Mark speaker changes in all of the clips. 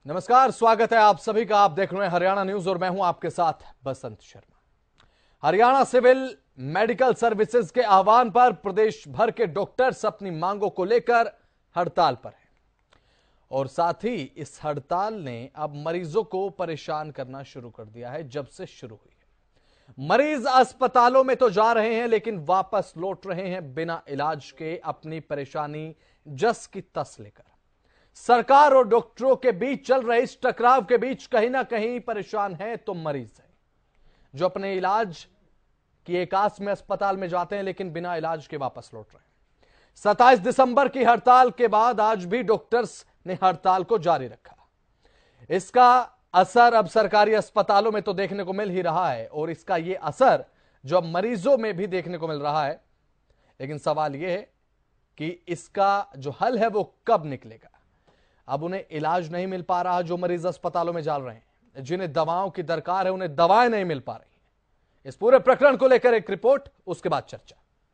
Speaker 1: नमस्कार, स्वागत है आप सभी का। आप देख रहे हैं हरियाणा न्यूज और मैं हूं आपके साथ Basant Sharma. Haryana civil medical services के आह्वान पर प्रदेश भर के डॉक्टर्स अपनी मांगों को लेकर हड़ताल पर हैं और साथ ही इस हड़ताल ने अब मरीजों को परेशान करना शुरू कर दिया है। जब से शुरू हुई है, मरीज अस्पतालों में तो जा रहे हैं लेकिन वापस लौट रहे हैं बिना इलाज के, अपनी परेशानी जस की तस लेकर। सरकार और डॉक्टरों के बीच चल रहे इस टकराव के बीच कहीं ना कहीं परेशान है तो मरीज है, जो अपने इलाज की एक आस में अस्पताल में जाते हैं लेकिन बिना इलाज के वापस लौट रहे हैं। 27 दिसंबर की हड़ताल के बाद आज भी डॉक्टर्स ने हड़ताल को जारी रखा। इसका असर अब सरकारी अस्पतालों में तो देखने को मिल ही रहा है और इसका यह असर जो अब मरीजों में भी देखने को मिल रहा है। लेकिन सवाल यह है कि इसका जो हल है वो कब निकलेगा। अब उन्हें इलाज नहीं मिल पा रहा, जो मरीज अस्पतालों में जा रहे हैं, जिन्हें दवाओं की दरकार है उन्हें दवाएं नहीं मिल पा रही हैं। इस पूरे प्रकरण को लेकर एक रिपोर्ट, उसके बाद चर्चा।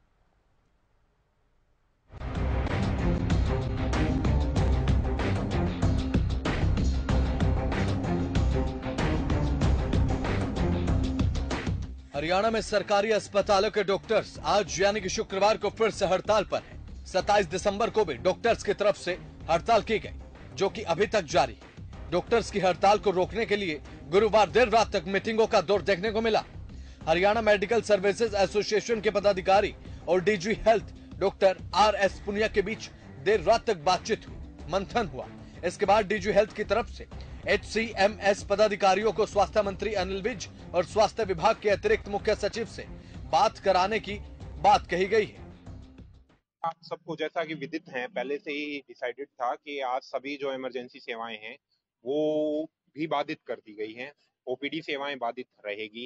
Speaker 1: हरियाणा में सरकारी अस्पतालों के डॉक्टर्स आज यानी कि शुक्रवार को फिर से हड़ताल पर हैं। 27 दिसंबर को भी डॉक्टर्स की तरफ से हड़ताल की गई, जो कि अभी तक जारी है। डॉक्टर्स की हड़ताल को रोकने के लिए गुरुवार देर रात तक मीटिंगों का दौर देखने को मिला। हरियाणा मेडिकल सर्विसेज एसोसिएशन के पदाधिकारी और DG health doctor R S. Punia के बीच देर रात तक बातचीत हुई, मंथन हुआ। इसके बाद डीजी हेल्थ की तरफ से HCMS पदाधिकारियों को स्वास्थ्य मंत्री अनिल विज और स्वास्थ्य विभाग के अतिरिक्त मुख्य सचिव से बात कराने की बात कही गई है।
Speaker 2: आप सबको जैसा कि विदित है, पहले से ही डिसाइडेड था कि आज सभी जो इमरजेंसी सेवाएं हैं वो भी बाधित कर दी गई हैं। ओपीडी सेवाएं बाधित रहेगी,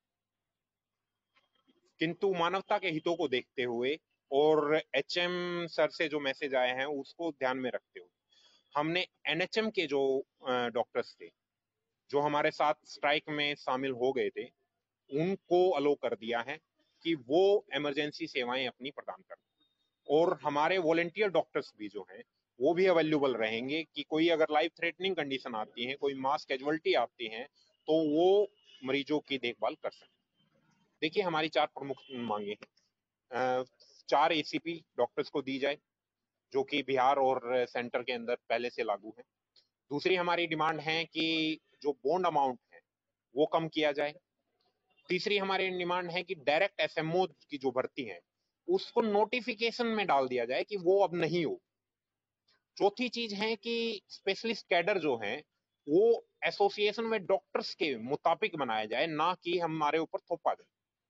Speaker 2: किंतु मानवता के हितों को देखते हुए और HM सर से जो मैसेज आए हैं उसको ध्यान में रखते हुए हमने NHM के जो डॉक्टर्स थे जो हमारे साथ स्ट्राइक में शामिल हो गए थे उनको अलो कर दिया है कि वो इमरजेंसी सेवाएं अपनी प्रदान करें। और हमारे वॉलेंटियर डॉक्टर्स भी जो हैं वो भी अवेलेबल रहेंगे कि कोई अगर लाइफ थ्रेटनिंग कंडीशन आती है, कोई मास कैजुअलिटी आती है, तो वो मरीजों की देखभाल कर सकें। देखिए, हमारी 4 प्रमुख मांगे हैं। 4 ACP डॉक्टर्स को दी जाए, जो कि बिहार और सेंटर के अंदर पहले से लागू है। दूसरी हमारी डिमांड है कि जो बॉन्ड अमाउंट है वो कम किया जाए। तीसरी हमारी डिमांड है कि डायरेक्ट SMO की जो भर्ती है उसको नोटिफिकेशन में डाल दिया जाए कि वो अब नहीं हो। चौथी चीज है कि स्पेशलिस्ट कैडर जो है वो एसोसिएशन में डॉक्टर्स के मुताबिक बनाया जाए, ना कि हमारे ऊपर थोपा जाए।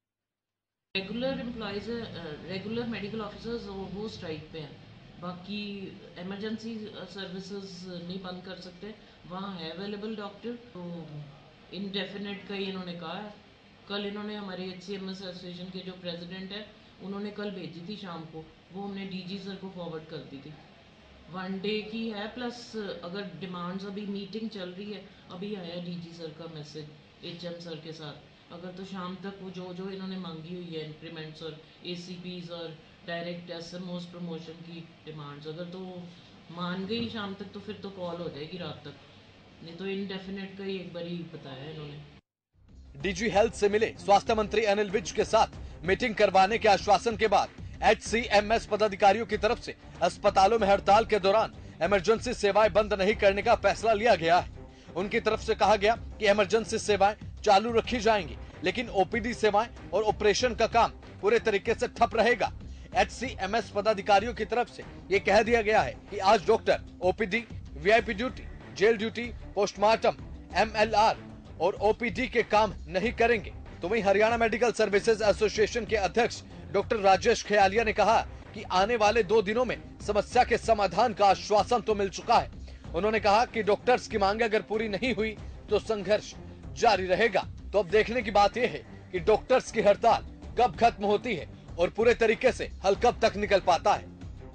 Speaker 3: Regular employees, regular medical officers वो स्ट्राइक पे हैं। बाकी इमरजेंसी सर्विसेज नहीं बंद कर सकते, वहाँ है अवेलेबल डॉक्टर। तो इनडेफिनेट का ही इन्होंने कहा है। कल इन्होंने हमारे HCMS एसोसिएशन के जो प्रेसिडेंट है उन्होंने कल भेजी थी शाम को, वो हमने DG सर को फॉरवर्ड कर दी थी। 1 डे की है, प्लस अगर डिमांड्स, अभी मीटिंग चल रही है, अभी आया DG सर का मैसेज HM सर के साथ। अगर तो शाम तक वो जो जो इन्होंने मांगी हुई है इंक्रीमेंट्स और ACPs और डायरेक्ट SMOs प्रमोशन की डिमांड्स, अगर तो मान गई शाम तक तो फिर तो कॉल हो जाएगी रात तक, नहीं तो इनडेफिनेट का ही एक बार ही बताया इन्होंने।
Speaker 1: डीजी हेल्थ से मिले स्वास्थ्य मंत्री अनिल विज के साथ मीटिंग करवाने के आश्वासन के बाद HCMS पदाधिकारियों की तरफ से अस्पतालों में हड़ताल के दौरान इमरजेंसी सेवाएं बंद नहीं करने का फैसला लिया गया है। उनकी तरफ से कहा गया कि इमरजेंसी सेवाएं चालू रखी जाएंगी, लेकिन OPD सेवाएं और ऑपरेशन का काम पूरे तरीके से ठप रहेगा। HCMS पदाधिकारियों की तरफ से ये कह दिया गया है कि आज doctor OPD, VIP duty, jail duty, postmortem, MLR और OPD के काम नहीं करेंगे। तो वहीं हरियाणा मेडिकल सर्विसेज एसोसिएशन के अध्यक्ष डॉक्टर राजेश खेयालिया ने कहा कि आने वाले 2 दिनों में समस्या के समाधान का आश्वासन तो मिल चुका है। उन्होंने कहा कि डॉक्टर्स की मांग अगर पूरी नहीं हुई तो संघर्ष जारी रहेगा। तो अब देखने की बात यह है कि डॉक्टर्स की हड़ताल कब खत्म होती है और पूरे तरीके से हल कब तक निकल पाता है।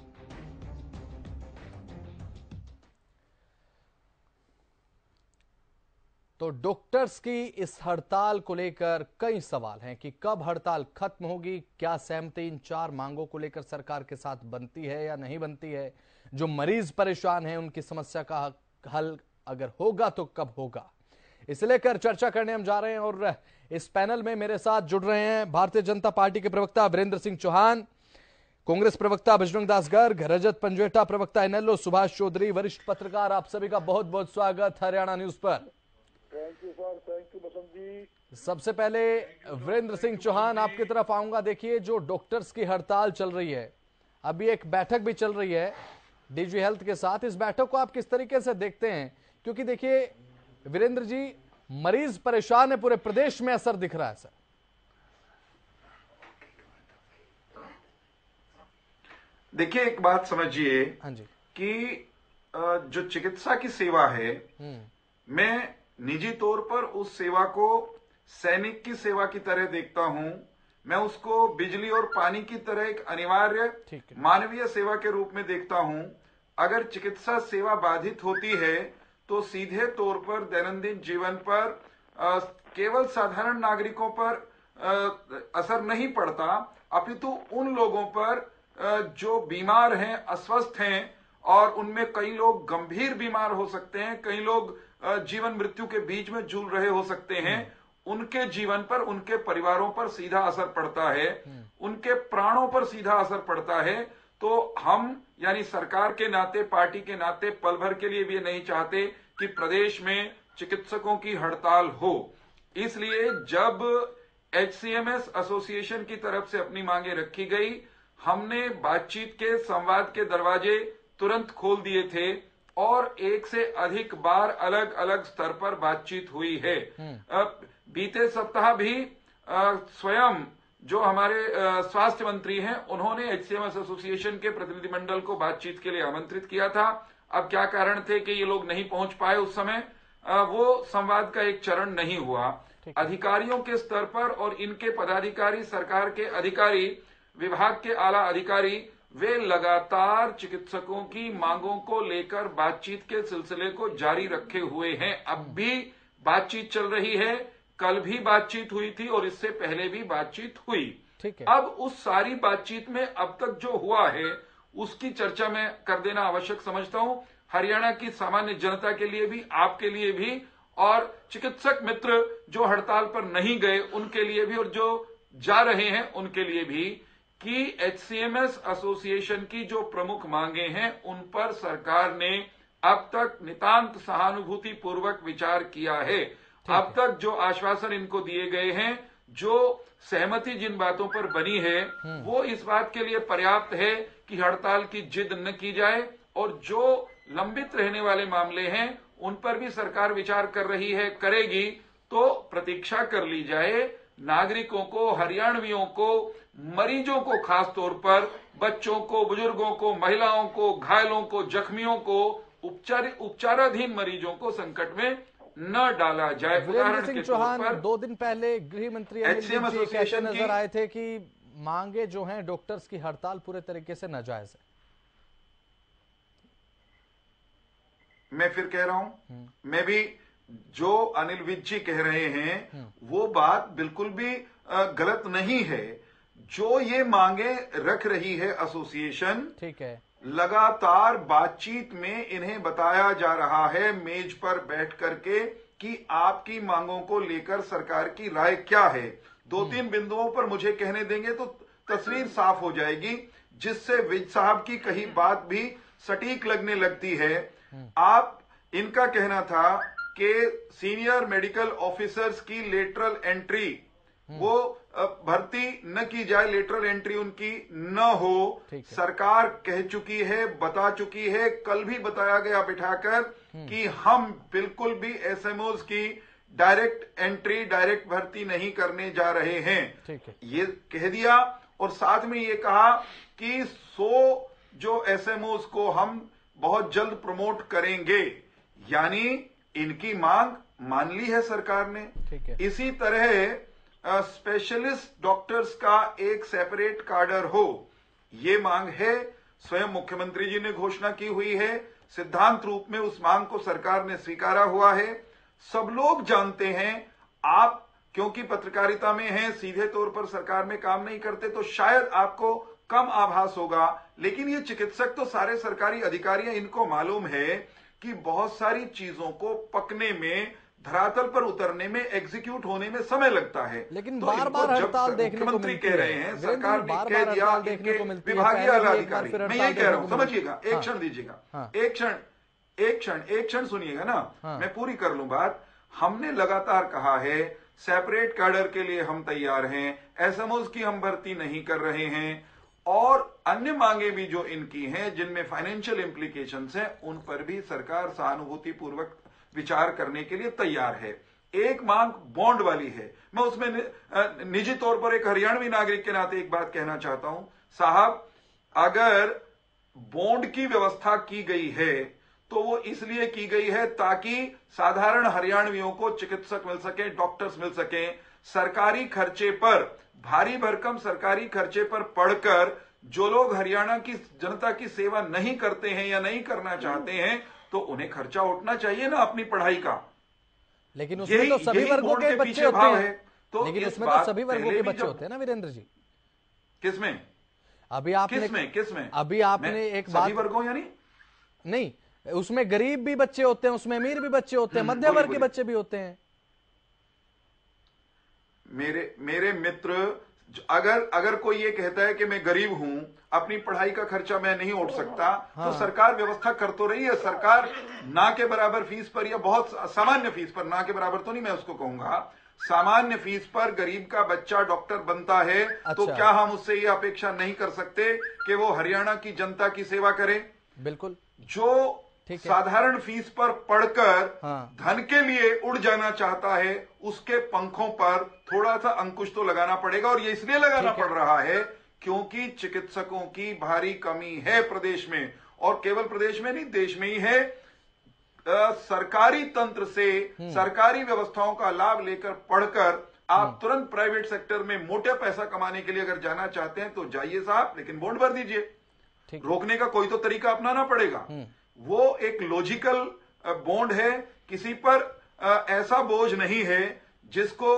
Speaker 1: तो डॉक्टर्स की इस हड़ताल को लेकर कई सवाल हैं कि कब हड़ताल खत्म होगी, क्या सहमति इन 4 मांगों को लेकर सरकार के साथ बनती है या नहीं बनती है। जो मरीज परेशान हैं उनकी समस्या का हल अगर होगा तो कब होगा, इसे लेकर चर्चा करने हम जा रहे हैं। और इस पैनल में मेरे साथ जुड़ रहे हैं भारतीय जनता पार्टी के प्रवक्ता वीरेंद्र सिंह चौहान, कांग्रेस प्रवक्ता बजरंग दास गर्ग, रजत पंजवेटा प्रवक्ता इनेलो सुभाष चौधरी, वरिष्ठ पत्रकार। आप सभी का बहुत बहुत स्वागत हरियाणा न्यूज पर।
Speaker 4: Thank you sir, thank you Basant ji.
Speaker 1: सबसे पहले वीरेंद्र सिंह चौहान आपकी तरफ आऊंगा। देखिए, जो डॉक्टर्स की हड़ताल चल रही है, अभी एक बैठक भी चल रही है डीजी हेल्थ के साथ, इस बैठक को आप किस तरीके से देखते हैं? क्योंकि देखिए वीरेंद्र जी, मरीज परेशान है, पूरे प्रदेश में असर दिख रहा है सर।
Speaker 5: देखिए, एक बात समझिए।
Speaker 1: हाँ जी।
Speaker 5: कि जो चिकित्सा की सेवा है, मैं निजी तौर पर उस सेवा को सैनिक की सेवा की तरह देखता हूं। मैं उसको बिजली और पानी की तरह एक अनिवार्य मानवीय सेवा के रूप में देखता हूं। अगर चिकित्सा सेवा बाधित होती है तो सीधे तौर पर दैनंदिन जीवन पर केवल साधारण नागरिकों पर असर नहीं पड़ता, अपितु उन लोगों पर जो बीमार हैं, अस्वस्थ हैं, और उनमें कई लोग गंभीर बीमार हो सकते हैं, कई लोग जीवन मृत्यु के बीच में झूल रहे हो सकते हैं, उनके जीवन पर, उनके परिवारों पर सीधा असर पड़ता है, उनके प्राणों पर सीधा असर पड़ता है। तो हम यानी सरकार के नाते, पार्टी के नाते पल भर के लिए भी नहीं चाहते कि प्रदेश में चिकित्सकों की हड़ताल हो। इसलिए जब HCMS एसोसिएशन की तरफ से अपनी मांगे रखी गई, हमने बातचीत के, संवाद के दरवाजे तुरंत खोल दिए थे और एक से अधिक बार अलग अलग स्तर पर बातचीत हुई है। बीते सप्ताह भी स्वयं जो हमारे स्वास्थ्य मंत्री हैं, उन्होंने HCMS एसोसिएशन के प्रतिनिधिमंडल को बातचीत के लिए आमंत्रित किया था। अब क्या कारण थे कि ये लोग नहीं पहुंच पाए उस समय, वो संवाद का एक चरण नहीं हुआ। अधिकारियों के स्तर पर और इनके पदाधिकारी, सरकार के अधिकारी, विभाग के आला अधिकारी, वे लगातार चिकित्सकों की मांगों को लेकर बातचीत के सिलसिले को जारी रखे हुए हैं। अब भी बातचीत चल रही है, कल भी बातचीत हुई थी और इससे पहले भी बातचीत हुई।
Speaker 1: ठीक है।
Speaker 5: अब उस सारी बातचीत में अब तक जो हुआ है उसकी चर्चा मैं कर देना आवश्यक समझता हूं, हरियाणा की सामान्य जनता के लिए भी, आपके लिए भी, और चिकित्सक मित्र जो हड़ताल पर नहीं गए उनके लिए भी, और जो जा रहे हैं उनके लिए भी, कि HCMS एसोसिएशन की जो प्रमुख मांगे हैं उन पर सरकार ने अब तक नितांत सहानुभूति पूर्वक विचार किया है। अब तक जो आश्वासन इनको दिए गए हैं, जो सहमति जिन बातों पर बनी है, वो इस बात के लिए पर्याप्त है कि हड़ताल की जिद न की जाए, और जो लंबित रहने वाले मामले हैं उन पर भी सरकार विचार कर रही है, करेगी, तो प्रतीक्षा कर ली जाए। नागरिकों को, हरियाणवियों को, मरीजों को, खास तौर पर बच्चों को, बुजुर्गों को, महिलाओं को, घायलों को, जख्मियों को, उपचाराधीन मरीजों को संकट में न डाला जाए।
Speaker 1: वीरेंद्र सिंह चौहान, 2 दिन पहले गृह मंत्री अनिल विज कहते नजर आए थे कि मांगे जो हैं डॉक्टर्स की हड़ताल पूरे तरीके से नाजायज है।
Speaker 5: मैं फिर कह रहा हूं, मैं भी जो अनिल विज जी कह रहे हैं वो बात बिल्कुल भी गलत नहीं है। जो ये मांगे रख रही है एसोसिएशन, ठीक है, लगातार बातचीत में इन्हें बताया जा रहा है मेज पर बैठ करके कि आपकी मांगों को लेकर सरकार की राय क्या है। 2-3 बिंदुओं पर मुझे कहने देंगे तो तस्वीर साफ हो जाएगी, जिससे विज साहब की कही बात भी सटीक लगने लगती है। आप, इनका कहना था कि सीनियर मेडिकल ऑफिसर्स की लेटरल एंट्री, वो भर्ती न की जाए, लेटरल एंट्री उनकी न हो। सरकार कह चुकी है, बता चुकी है, कल भी बताया गया बिठाकर कि हम बिल्कुल भी एसएमओज की डायरेक्ट एंट्री, डायरेक्ट भर्ती नहीं करने जा रहे हैं, ये कह दिया। और साथ में ये कहा कि 100 जो एसएमओज को हम बहुत जल्द प्रमोट करेंगे, यानी इनकी मांग मान ली है सरकार ने। इसी तरह स्पेशलिस्ट डॉक्टर्स का एक सेपरेट कार्डर हो, ये मांग है। स्वयं मुख्यमंत्री जी ने घोषणा की हुई है, सिद्धांत रूप में उस मांग को सरकार ने स्वीकारा हुआ है। सब लोग जानते हैं, आप क्योंकि पत्रकारिता में हैं, सीधे तौर पर सरकार में काम नहीं करते, तो शायद आपको कम आभास होगा, लेकिन ये चिकित्सक तो सारे सरकारी अधिकारी हैं, इनको मालूम है कि बहुत सारी चीजों को पकने में, धरातल पर उतरने में, एग्जीक्यूट होने में समय लगता है।
Speaker 1: लेकिन
Speaker 5: तो
Speaker 1: बार बार हड़ताल देखने को
Speaker 5: मुख्यमंत्री
Speaker 1: मिलती
Speaker 5: कह रहे
Speaker 1: है,
Speaker 5: हैं, सरकार ने कह दिया, इनके विभागीय
Speaker 1: पहले भी एक बार
Speaker 5: अधिकारी,
Speaker 1: फिर
Speaker 5: मैं
Speaker 1: हड़ताल
Speaker 5: यही कह रहा
Speaker 1: देखने
Speaker 5: हूं,
Speaker 1: को
Speaker 5: समझिएगा, एक
Speaker 1: हाँ।
Speaker 5: क्षण दीजिएगा,
Speaker 1: हाँ।
Speaker 5: एक क्षण सुनिएगा ना,
Speaker 1: हाँ।
Speaker 5: मैं पूरी कर लूं बात। हमने लगातार कहा है सेपरेट कैडर के लिए हम तैयार हैं, एसएमओज की हम भर्ती नहीं कर रहे हैं, और अन्य मांगे भी जो इनकी हैं जिनमें फाइनेंशियल इंप्लीकेशंस हैं, उन पर भी सरकार सहानुभूति पूर्वक विचार करने के लिए तैयार है। एक मांग बॉन्ड वाली है। मैं उसमें निजी तौर पर एक हरियाणवी नागरिक के नाते एक बात कहना चाहता हूं साहब, अगर बॉन्ड की व्यवस्था की गई है तो वो इसलिए की गई है ताकि साधारण हरियाणवियों को चिकित्सक मिल सके, डॉक्टर्स मिल सके। सरकारी खर्चे पर, भारी भरकम सरकारी खर्चे पर पड़कर जो लोग हरियाणा की जनता की सेवा नहीं करते हैं या नहीं करना चाहते हैं, तो उन्हें खर्चा उठना चाहिए ना अपनी पढ़ाई का।
Speaker 1: लेकिन उसमें तो सभी वर्गों के बच्चे होते हैं,
Speaker 5: तो
Speaker 1: लेकिन उसमें तो सभी वर्गों के बच्चे होते हैं ना वीरेंद्र जी।
Speaker 5: किसमें?
Speaker 1: अभी आपने
Speaker 5: किसमें
Speaker 1: अभी आपने एक बात,
Speaker 5: सभी वर्गों यानी
Speaker 1: नहीं, उसमें गरीब भी बच्चे होते हैं, उसमें अमीर भी बच्चे होते हैं, मध्य वर्ग के बच्चे भी होते हैं।
Speaker 5: मेरे मित्र, अगर कोई ये कहता है कि मैं गरीब हूं, अपनी पढ़ाई का खर्चा मैं नहीं उठ सकता, तो सरकार व्यवस्था कर तो रही है। सरकार ना के बराबर फीस पर, या बहुत सामान्य फीस पर, ना के बराबर तो नहीं मैं उसको कहूंगा, सामान्य फीस पर गरीब का बच्चा डॉक्टर बनता है। तो क्या हम उससे ये अपेक्षा नहीं कर सकते कि वो हरियाणा की जनता की सेवा करे?
Speaker 1: बिल्कुल।
Speaker 5: जो साधारण फीस पर पढ़कर धन के लिए उड़ जाना चाहता है, उसके पंखों पर थोड़ा सा अंकुश तो लगाना पड़ेगा। और ये इसलिए लगाना पड़ रहा है क्योंकि चिकित्सकों की भारी कमी है प्रदेश में, और केवल प्रदेश में नहीं, देश में ही है। सरकारी तंत्र से, सरकारी व्यवस्थाओं का लाभ लेकर पढ़कर आप तुरंत प्राइवेट सेक्टर में मोटे पैसा कमाने के लिए अगर जाना चाहते हैं तो जाइए साहब, लेकिन बॉन्ड भर दीजिए। रोकने का कोई तो तरीका अपनाना पड़ेगा। वो एक लॉजिकल बॉन्ड है, किसी पर ऐसा बोझ नहीं है जिसको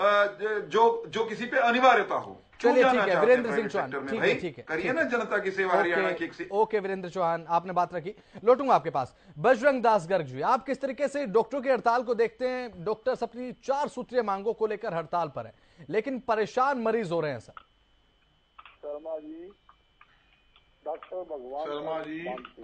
Speaker 5: जो किसी पे अनिवार्यता हो।
Speaker 1: चलिए ठीक है वीरेंद्र सिंह चौहान, ठीक है
Speaker 5: करिए ना जनता की सेवा हरियाणा की।
Speaker 1: ओके वीरेंद्र चौहान, आपने बात रखी, लौटूंगा आपके पास। बजरंग दास गर्ग जी, आप किस तरीके से डॉक्टरों की हड़ताल को देखते हैं? डॉक्टर्स अपनी 4 सूत्रीय मांगों को लेकर हड़ताल पर है, लेकिन परेशान मरीज हो रहे हैं सर।
Speaker 4: शर्मा जी, डॉक्टर भगवान
Speaker 6: शर्मा जी,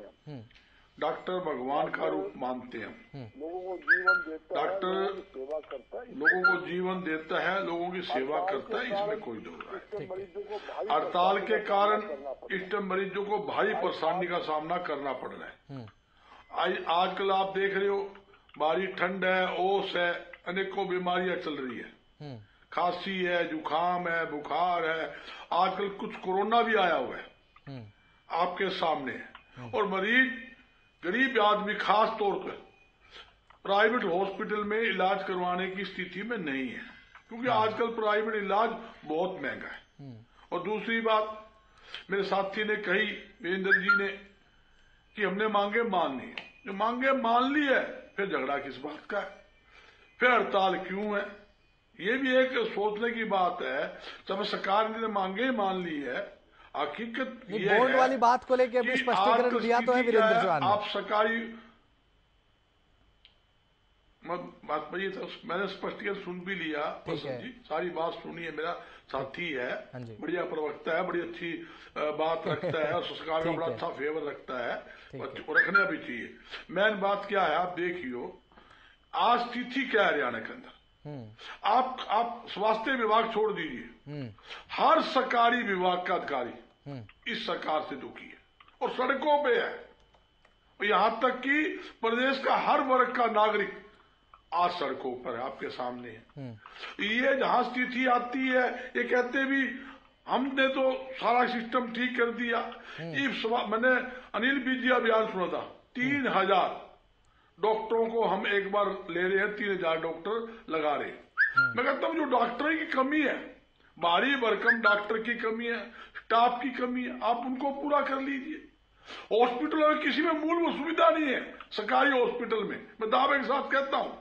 Speaker 6: डॉक्टर भगवान का रूप मानते हैं।
Speaker 4: लोगों को जीवन देता है,
Speaker 6: डॉक्टर
Speaker 4: सेवा करता है,
Speaker 6: लोगों को जीवन देता है, लोगों की सेवा करता है, इसमें कोई दो राय। हड़ताल के कारण इस मरीजों को भारी परेशानी का सामना करना पड़ रहा है। आजकल आप देख रहे हो, बारी ठंड है, ओस है, अनेकों बीमारियां चल रही है, खांसी है, जुकाम है, बुखार है, आजकल कुछ कोरोना भी आया हुआ है आपके सामने है। और मरीज, गरीब आदमी खास तौर पर प्राइवेट हॉस्पिटल में इलाज करवाने की स्थिति में नहीं है, क्योंकि आजकल प्राइवेट इलाज बहुत महंगा है। और दूसरी बात मेरे साथी ने कही, वीरेंद्र जी ने, कि हमने मांगे मान ली। जो मांगे मान ली है, फिर झगड़ा किस बात का है, फिर हड़ताल क्यों है? ये भी एक सोचने की बात है। जब सरकार ने मांगे मान ली है, हकीकत ये
Speaker 1: बोर्ड वाली बात को लेकर अभी स्पष्टीकरण दिया तो है वीरेंद्र चौहान।
Speaker 6: आप सरकारी बात पर, तो मैंने स्पष्टीकरण सुन भी लिया, जी सारी बात सुनी है, मेरा साथी है, बढ़िया प्रवक्ता है, बड़ी अच्छी बात रखता है, और सरकार का बड़ा अच्छा फेवर रखता है, रखना भी चाहिए। मेन बात क्या है, आप देखियो आज स्थिति क्या है हरियाणा के अंदर। आप स्वास्थ्य विभाग छोड़ दीजिए, हर सरकारी विभाग का अधिकारी इस सरकार से दुखी है और सड़कों पे है। और यहां तक कि प्रदेश का हर वर्ग का नागरिक आज सड़कों पर है, आपके सामने है। ये जहां स्थिति आती है, ये कहते भी हमने तो सारा सिस्टम ठीक कर दिया। मैंने अनिल बीजी अभियान सुना था, 3000 डॉक्टरों को हम एक बार ले रहे हैं, 3000 डॉक्टर लगा रहे हैं। मैं कहता हूं जो डॉक्टर की कमी है, भारी भरकम डॉक्टर की कमी है, स्टाफ की कमी है, आप उनको पूरा कर लीजिए। हॉस्पिटलों में किसी में मूलभूत सुविधा नहीं है, सरकारी हॉस्पिटल में मैं दावे के साथ कहता हूं,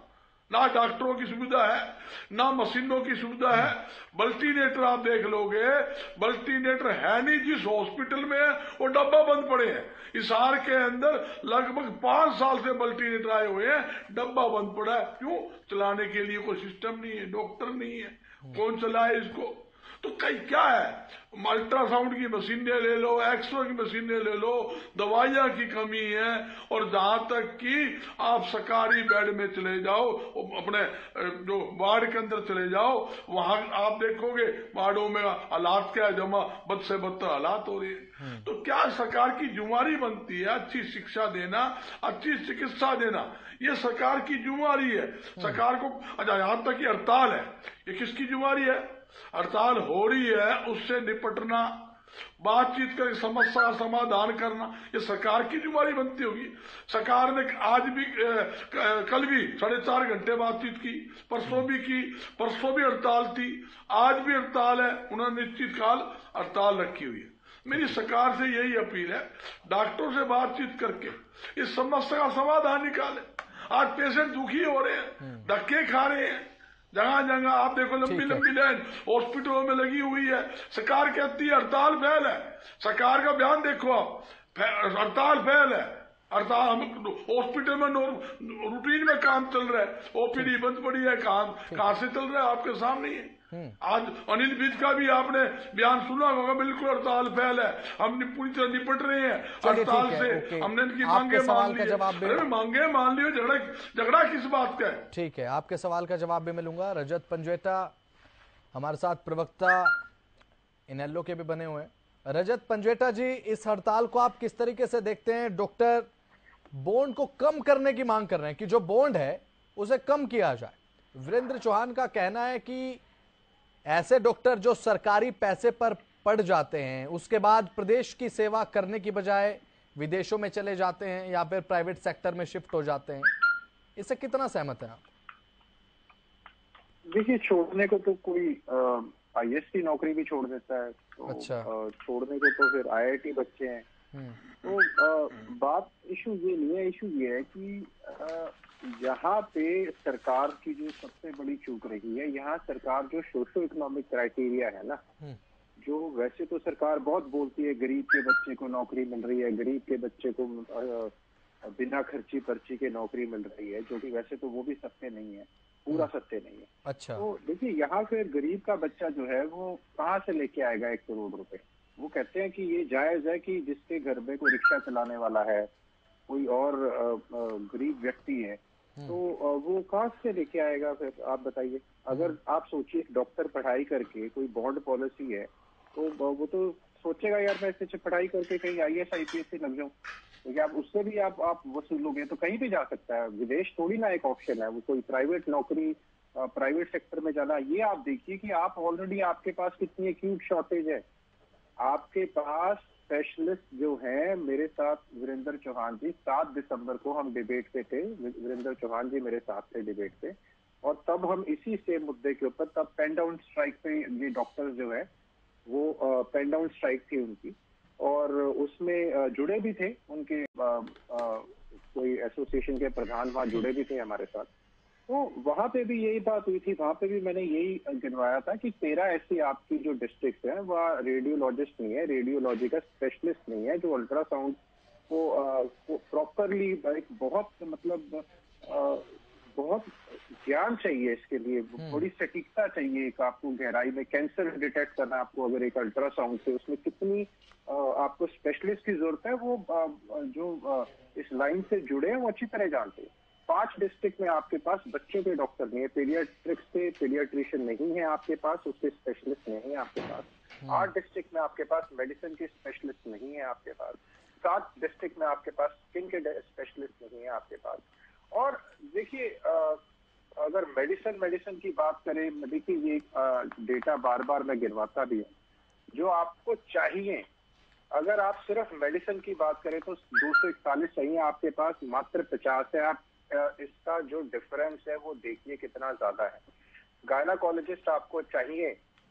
Speaker 6: ना डॉक्टरों की सुविधा है, ना मशीनों की सुविधा है। मल्टीनेटर आप देख लोगे, मल्टीनेटर है नहीं। जिस हॉस्पिटल में है वो डब्बा बंद पड़े हैं। हिसार के अंदर लगभग 5 साल से मल्टीनेटर आए हुए हैं, डब्बा बंद पड़ा है। क्यों? चलाने के लिए कोई सिस्टम नहीं है, डॉक्टर नहीं है, कौन चलाए इसको? तो कई क्या है, अल्ट्रासाउंड की मशीनें ले लो, एक्सरे की मशीनें ले लो, दवाइयां की कमी है। और जहां तक कि आप सरकारी बेड में चले जाओ, अपने जो वार्ड के अंदर चले जाओ, वहां आप देखोगे वार्डों में हालात क्या है, जमा बद से बदतर हालात हो रही है। तो क्या सरकार की जिम्मेदारी बनती है अच्छी शिक्षा देना, अच्छी चिकित्सा देना? ये सरकार की जिम्मेदारी है। सरकार को अच्छा, यहां तक कि हड़ताल है, ये किसकी जिम्मेदारी है? हड़ताल हो रही है, उससे निपटना, बातचीत कर समस्या का समाधान करना, ये सरकार की जिम्मेदारी बनती होगी। सरकार ने आज भी कल भी 4.5 घंटे बातचीत की, परसों भी की, परसों भी हड़ताल थी, आज भी हड़ताल है। उन्होंने निश्चित काल हड़ताल रखी हुई है। मेरी सरकार से यही अपील है, डॉक्टरों से बातचीत करके इस समस्या का समाधान निकाले। आज पेशेंट दुखी हो रहे हैं, धक्के खा रहे हैं, जगह जगह आप देखो लंबी लंबी लाइन हॉस्पिटलों में लगी हुई है। सरकार कहती है हड़ताल फेल है, सरकार का बयान देखो आप, हड़ताल फेल है। हड़ताल, हम हॉस्पिटल में रूटीन में काम चल रहा है, ओपीडी बंद पड़ी है, काम कहां से चल रहा है? आपके सामने ही है। आज अनिल विज का भी आपने बयान सुना होगा, बिल्कुल हड़ताल फेल है, हम पूरी तरह निपट रहे हैं हड़ताल से, हमने इनकी मांगे मान ली। मांगे मान लियो, झगड़ा किस बात का है?
Speaker 1: ठीक है, आपके सवाल का जवाब भी मिलूंगा। रजत पंजवेटा हमारे साथ प्रवक्ता इनेलो के भी बने हुए हैं। रजत पंजवेटा जी, इस हड़ताल को आप किस तरीके से देखते हैं? डॉक्टर बॉन्ड को कम करने की मांग कर रहे हैं कि जो बॉन्ड है उसे कम किया जाए। वीरेंद्र चौहान का कहना है कि ऐसे डॉक्टर जो सरकारी पैसे पर पड़ जाते हैं, उसके बाद प्रदेश की सेवा करने की बजाय विदेशों में चले जाते हैं या फिर प्राइवेट सेक्टर में शिफ्ट हो जाते हैं, इससे कितना सहमत है आप?
Speaker 7: देखिए, छोड़ने को तो कोई आईएएस की नौकरी भी छोड़ देता है, तो
Speaker 1: अच्छा।
Speaker 7: छोड़ने को तो फिर आईआईटी बच्चे हैं। तो बात इशू ये नहीं है, इशू ये है कि यहाँ पे सरकार की जो सबसे बड़ी चूक रही है, यहाँ सरकार जो सोशो इकोनॉमिक क्राइटेरिया है ना, जो वैसे तो सरकार बहुत बोलती है गरीब के बच्चे को नौकरी मिल रही है, गरीब के बच्चे को बिना खर्ची पर्ची के नौकरी मिल रही है, जो कि वैसे तो वो भी सत्य नहीं है, पूरा सत्य नहीं है।
Speaker 1: अच्छा।
Speaker 7: तो देखिए, यहाँ पे गरीब का बच्चा जो है वो कहाँ से लेके आएगा 1 करोड़ रुपए? वो कहते हैं कि ये जायज है कि जिसके घर में कोई रिक्शा चलाने वाला है, कोई और गरीब व्यक्ति है, तो वो कहाँ से लेके आएगा? फिर आप बताइए। अगर आप सोचिए, डॉक्टर पढ़ाई करके कोई बॉन्ड पॉलिसी है, तो वो तो सोचेगा यार मैं इससे पढ़ाई करके कहीं आईएएस आईपीएस से लग जाऊं, तो क्या आप उससे भी आप वसूलोगे? तो कहीं भी जा सकता है, विदेश थोड़ी ना एक ऑप्शन है, वो कोई प्राइवेट नौकरी, प्राइवेट सेक्टर में जाना। ये आप देखिए कि आप ऑलरेडी, आपके पास कितनी एक्यूट शॉर्टेज है। आपके पास स्पेशलिस्ट जो हैं, मेरे साथ वीरेंद्र चौहान जी, 7 दिसंबर को हम डिबेट पे थे, वीरेंद्र चौहान जी मेरे साथ थे डिबेट पे, और तब हम इसी सेम मुद्दे के ऊपर, तब पेन डाउन स्ट्राइक पे ये डॉक्टर्स जो है वो पेन डाउन स्ट्राइक थी उनकी, और उसमें जुड़े भी थे उनके कोई एसोसिएशन के प्रधान वहाँ जुड़े भी थे हमारे साथ। तो वहां पे भी यही बात हुई थी, वहां पे भी मैंने यही गिनवाया था कि 13 ऐसी आपकी जो डिस्ट्रिक्ट है वह रेडियोलॉजिस्ट नहीं है, रेडियोलॉजी का स्पेशलिस्ट नहीं है, जो अल्ट्रासाउंड को प्रॉपरली, बहुत मतलब बहुत ज्ञान चाहिए इसके लिए, बड़ी सटीकता चाहिए, एक आपको गहराई में कैंसर डिटेक्ट करना, आपको अगर एक अल्ट्रासाउंड से उसमें कितनी आपको स्पेशलिस्ट की जरूरत है, वो जो इस लाइन से जुड़े हैं वो अच्छी तरह जानते हैं। 5 डिस्ट्रिक्ट में आपके पास बच्चों के डॉक्टर नहीं है, पीडियाट्रिक्स से पीडियाट्रिशियन नहीं है आपके पास, उसके स्पेशलिस्ट नहीं है आपके पास। 8 डिस्ट्रिक्ट में आपके पास मेडिसिन के स्पेशलिस्ट नहीं है आपके पास। 7 डिस्ट्रिक्ट में आपके पास स्किन के स्पेशलिस्ट नहीं है आपके पास। और देखिए, अगर मेडिसिन की बात करें, देखिए ये डेटा बार बार मैं गिनवाता भी हूँ, जो आपको चाहिए, अगर आप सिर्फ मेडिसिन की बात करें तो 241 चाहिए, आपके पास मात्र 50 है। आप इसका जो डिफरेंस है वो देखिए कितना ज्यादा है। गायनाकोलॉजिस्ट आपको चाहिए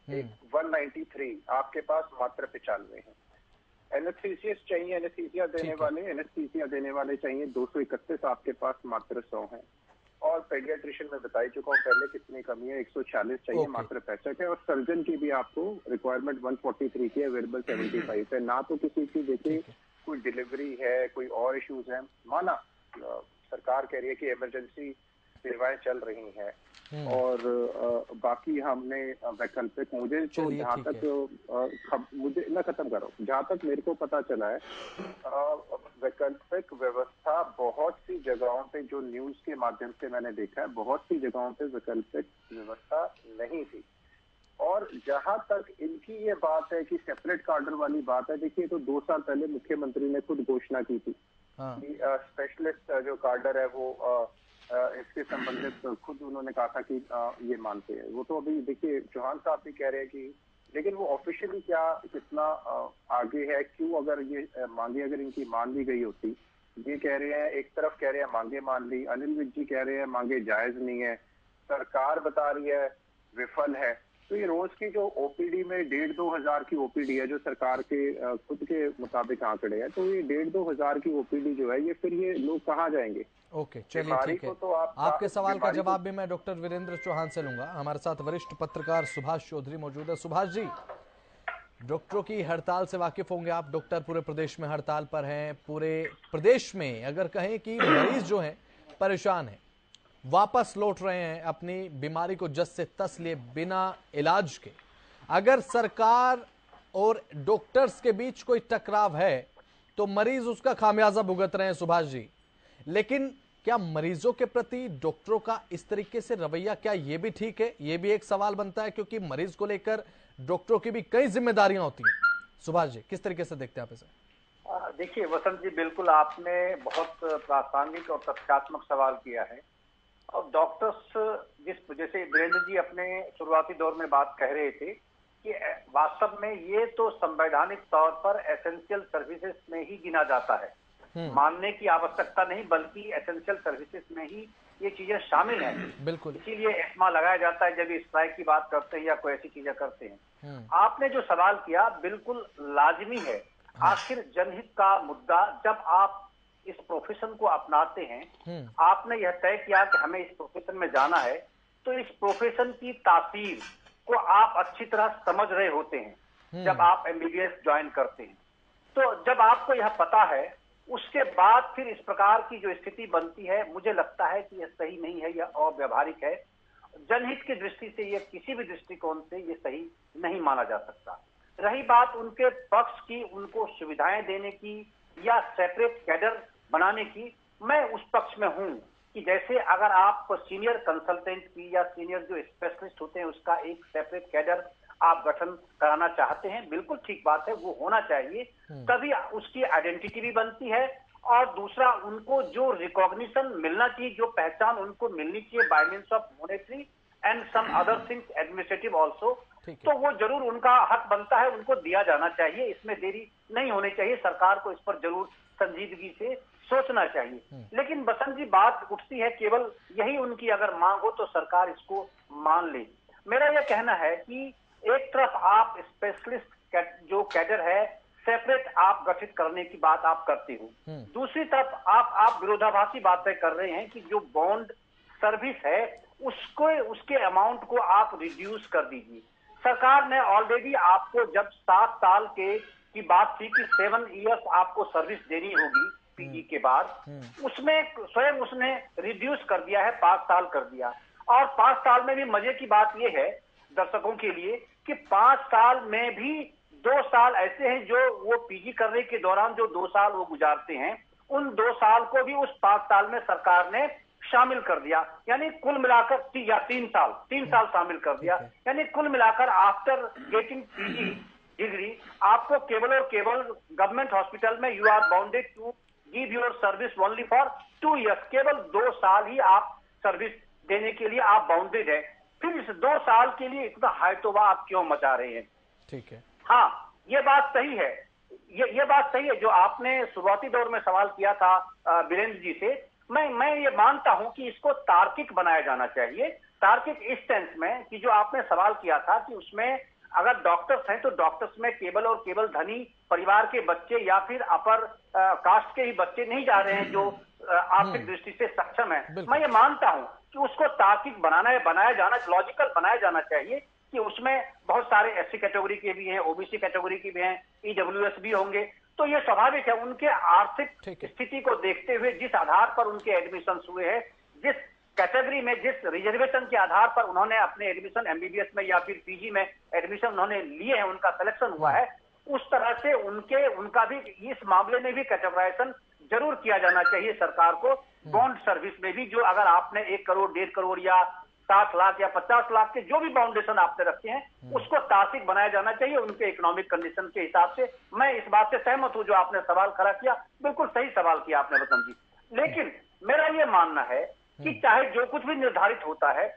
Speaker 7: 193, आपके पास मात्र 95 है। एनेस्थीसिस्ट चाहिए, एनेस्थीसिया देने वाले चाहिए 231, आपके पास मात्र 100 है। और पेडियाट्रिशियन में बताई चुका हूँ पहले कितनी कमी है, 146 चाहिए, मात्र 65 है। और सर्जन की भी आपको रिक्वायरमेंट 143 की है, अवेलेबल 75 है। ना तो किसी की देखिए कोई डिलीवरी है, कोई और इश्यूज है, माना सरकार कह रही है कि इमरजेंसी सेवाएं चल रही हैं और बाकी हमने वैकल्पिक, मुझे तो जहाँ तक मुझे मैं खत्म कर रहा हूँ, जहाँ तक मेरे को पता चला है वैकल्पिक व्यवस्था बहुत सी जगहों पे, जो न्यूज के माध्यम से मैंने देखा है, बहुत सी जगहों पे वैकल्पिक व्यवस्था नहीं थी। और जहां तक इनकी ये बात है कि सेपरेट कार्डर वाली बात है, देखिए तो 2 साल पहले मुख्यमंत्री ने खुद घोषणा की थी कि स्पेशलिस्ट जो कार्डर है वो इसके संबंधित खुद उन्होंने कहा था कि ये मानते हैं। वो तो अभी देखिए चौहान साहब भी कह रहे हैं कि, लेकिन वो ऑफिशियली क्या कितना आगे है, क्यों अगर ये मांगे अगर इनकी मान ली गई होती, ये कह रहे हैं, एक तरफ कह रहे हैं मांगे मान ली, अनिल विज जी कह रहे हैं मांगे जायज नहीं है, सरकार बता रही है विफल है। तो ये रोज की जो ओपीडी में 1,500-2 हजार की ओपीडी है, जो सरकार के खुद के मुताबिक आंकड़े हैं, तो ये 1,500-2 हजार की ओपीडी जो है, ये फिर ये लोग कहाँ जाएंगे?
Speaker 1: ओके, चलिए ठीक है। तो आपके सवाल का जवाब भी मैं डॉक्टर वीरेंद्र चौहान से लूंगा। हमारे साथ वरिष्ठ पत्रकार सुभाष चौधरी मौजूद है। सुभाष जी, डॉक्टरों की हड़ताल से वाकिफ होंगे आप, डॉक्टर पूरे प्रदेश में हड़ताल पर हैं। पूरे प्रदेश में अगर कहें कि मरीज जो हैं परेशान हैं, वापस लौट रहे हैं अपनी बीमारी को जस से तस लिए बिना इलाज के। अगर सरकार और डॉक्टर्स के बीच कोई टकराव है तो मरीज उसका खामियाजा भुगत रहे हैं सुभाष जी, लेकिन क्या मरीजों के प्रति डॉक्टरों का इस तरीके से रवैया, क्या ये भी ठीक है? ये भी एक सवाल बनता है, क्योंकि मरीज को लेकर डॉक्टरों की भी कई जिम्मेदारियां होती हैं। सुभाष जी, किस तरीके से देखते हैं आप इसे?
Speaker 8: देखिए वसंत जी, बिल्कुल आपने बहुत प्रासंगिक और तथ्यात्मक सवाल किया है। और डॉक्टर्स जैसे वीरेंद्र जी अपने शुरुआती दौर में बात कह रहे थे कि वास्तव में ये तो संवैधानिक तौर पर एसेंशियल सर्विसेज में ही गिना जाता है, मानने की आवश्यकता नहीं, बल्कि एसेंशियल सर्विसेज में ही ये चीजें शामिल हैं।
Speaker 1: बिल्कुल,
Speaker 8: इसीलिए एस्मा लगाया जाता है जब स्ट्राइक की बात करते हैं या कोई ऐसी चीजें करते हैं। आपने जो सवाल किया बिल्कुल लाजमी है। आखिर जनहित का मुद्दा, जब आप इस प्रोफेशन को अपनाते हैं, आपने यह तय किया कि हमें इस प्रोफेशन में जाना है, तो इस प्रोफेशन की तासीर को आप अच्छी तरह समझ रहे होते हैं जब आप एमबीबीएस ज्वाइन करते हैं। तो जब आपको यह पता है, उसके बाद फिर इस प्रकार की जो स्थिति बनती है, मुझे लगता है कि यह सही नहीं है, यह अव्यावहारिक है। जनहित की दृष्टि से, यह किसी भी दृष्टिकोण से ये सही नहीं माना जा सकता। रही बात उनके पक्ष की, उनको सुविधाएं देने की या सेपरेट कैडर बनाने की, मैं उस पक्ष में हूं कि जैसे अगर आप सीनियर कंसल्टेंट की या सीनियर जो स्पेशलिस्ट होते हैं उसका एक सेपरेट कैडर आप गठन कराना चाहते हैं, बिल्कुल ठीक बात है, वो होना चाहिए, तभी उसकी आइडेंटिटी भी बनती है। और दूसरा, उनको जो रिकॉग्निशन मिलना चाहिए, जो पहचान उनको मिलनी चाहिए by means of monetary and some other things administrative also, तो वो जरूर उनका हक बनता है, उनको दिया जाना चाहिए। इसमें देरी नहीं होनी चाहिए, सरकार को इस पर जरूर संजीदगी से सोचना चाहिए। लेकिन बसंत जी, बात उठती है केवल यही उनकी अगर मांग हो तो सरकार इसको मान ले। मेरा यह कहना है कि एक तरफ आप स्पेशलिस्ट जो कैडर है सेपरेट आप गठित करने की बात आप करते हो, दूसरी तरफ आप विरोधाभासी बातें कर रहे हैं कि जो बॉन्ड सर्विस है उसको, उसके अमाउंट को आप रिड्यूस कर दीजिए। सरकार ने ऑलरेडी आपको जब 7 साल की बात थी कि 7 इयर्स आपको सर्विस देनी होगी पीजी के बाद, उसमें स्वयं उसने रिड्यूस कर दिया है, 5 साल कर दिया। और 5 साल में भी मजे की बात यह है दर्शकों के लिए कि 5 साल में भी 2 साल ऐसे हैं जो वो पीजी करने के दौरान जो 2 साल वो गुजारते हैं, उन 2 साल को भी उस 5 साल में सरकार ने शामिल कर दिया। यानी कुल मिलाकर या 3 साल शामिल कर दिया। यानी कुल मिलाकर आफ्टर गेटिंग पीजी डिग्री आपको केवल और केवल गवर्नमेंट हॉस्पिटल में you are bounded to give your service only for 2 years, केवल 2 साल ही आप सर्विस देने के लिए आप बाउंडेड है। फिर इस 2 साल के लिए इतना हायतोबा आप क्यों मचा रहे हैं?
Speaker 1: ठीक है,
Speaker 8: हाँ, ये बात सही है, ये बात सही है जो आपने शुरुआती दौर में सवाल किया था वीरेंद्र जी से। मैं ये मानता हूं कि इसको तार्किक बनाया जाना चाहिए। तार्किक इस सेंस में कि जो आपने सवाल किया था कि उसमें अगर डॉक्टर्स हैं तो डॉक्टर्स में केवल और केवल धनी परिवार के बच्चे या फिर अपर कास्ट के ही बच्चे नहीं जा रहे हैं जो आर्थिक दृष्टि से सक्षम है, मैं ये मानता हूं कि उसको तार्किक बनाया जाना, लॉजिकल बनाया जाना चाहिए कि उसमें बहुत सारे एससी कैटेगरी के भी हैं, ओबीसी कैटेगरी के भी हैं, ईडब्ल्यूएस भी होंगे। तो ये स्वाभाविक है, उनके आर्थिक स्थिति को देखते हुए जिस आधार पर उनके एडमिशन हुए हैं, जिस कैटेगरी में, जिस रिजर्वेशन के आधार पर उन्होंने अपने एडमिशन एमबीबीएस में या फिर पीजी में एडमिशन उन्होंने लिए हैं, उनका सिलेक्शन हुआ है, उस तरह से उनका भी इस मामले में भी कैटेगराइजेशन जरूर किया जाना चाहिए सरकार को। बॉन्ड सर्विस में भी जो अगर आपने 1 करोड़ 1.5 करोड़ या 60 लाख या 50 लाख के जो भी बाउंडेशन आपने रखे हैं, उसको तार्किक बनाया जाना चाहिए उनके इकोनॉमिक कंडीशन के हिसाब से। मैं इस बात से सहमत हूं, जो आपने सवाल खड़ा किया, बिल्कुल सही सवाल किया आपने वतन जी। लेकिन मेरा ये मानना है कि चाहे जो कुछ भी निर्धारित होता है,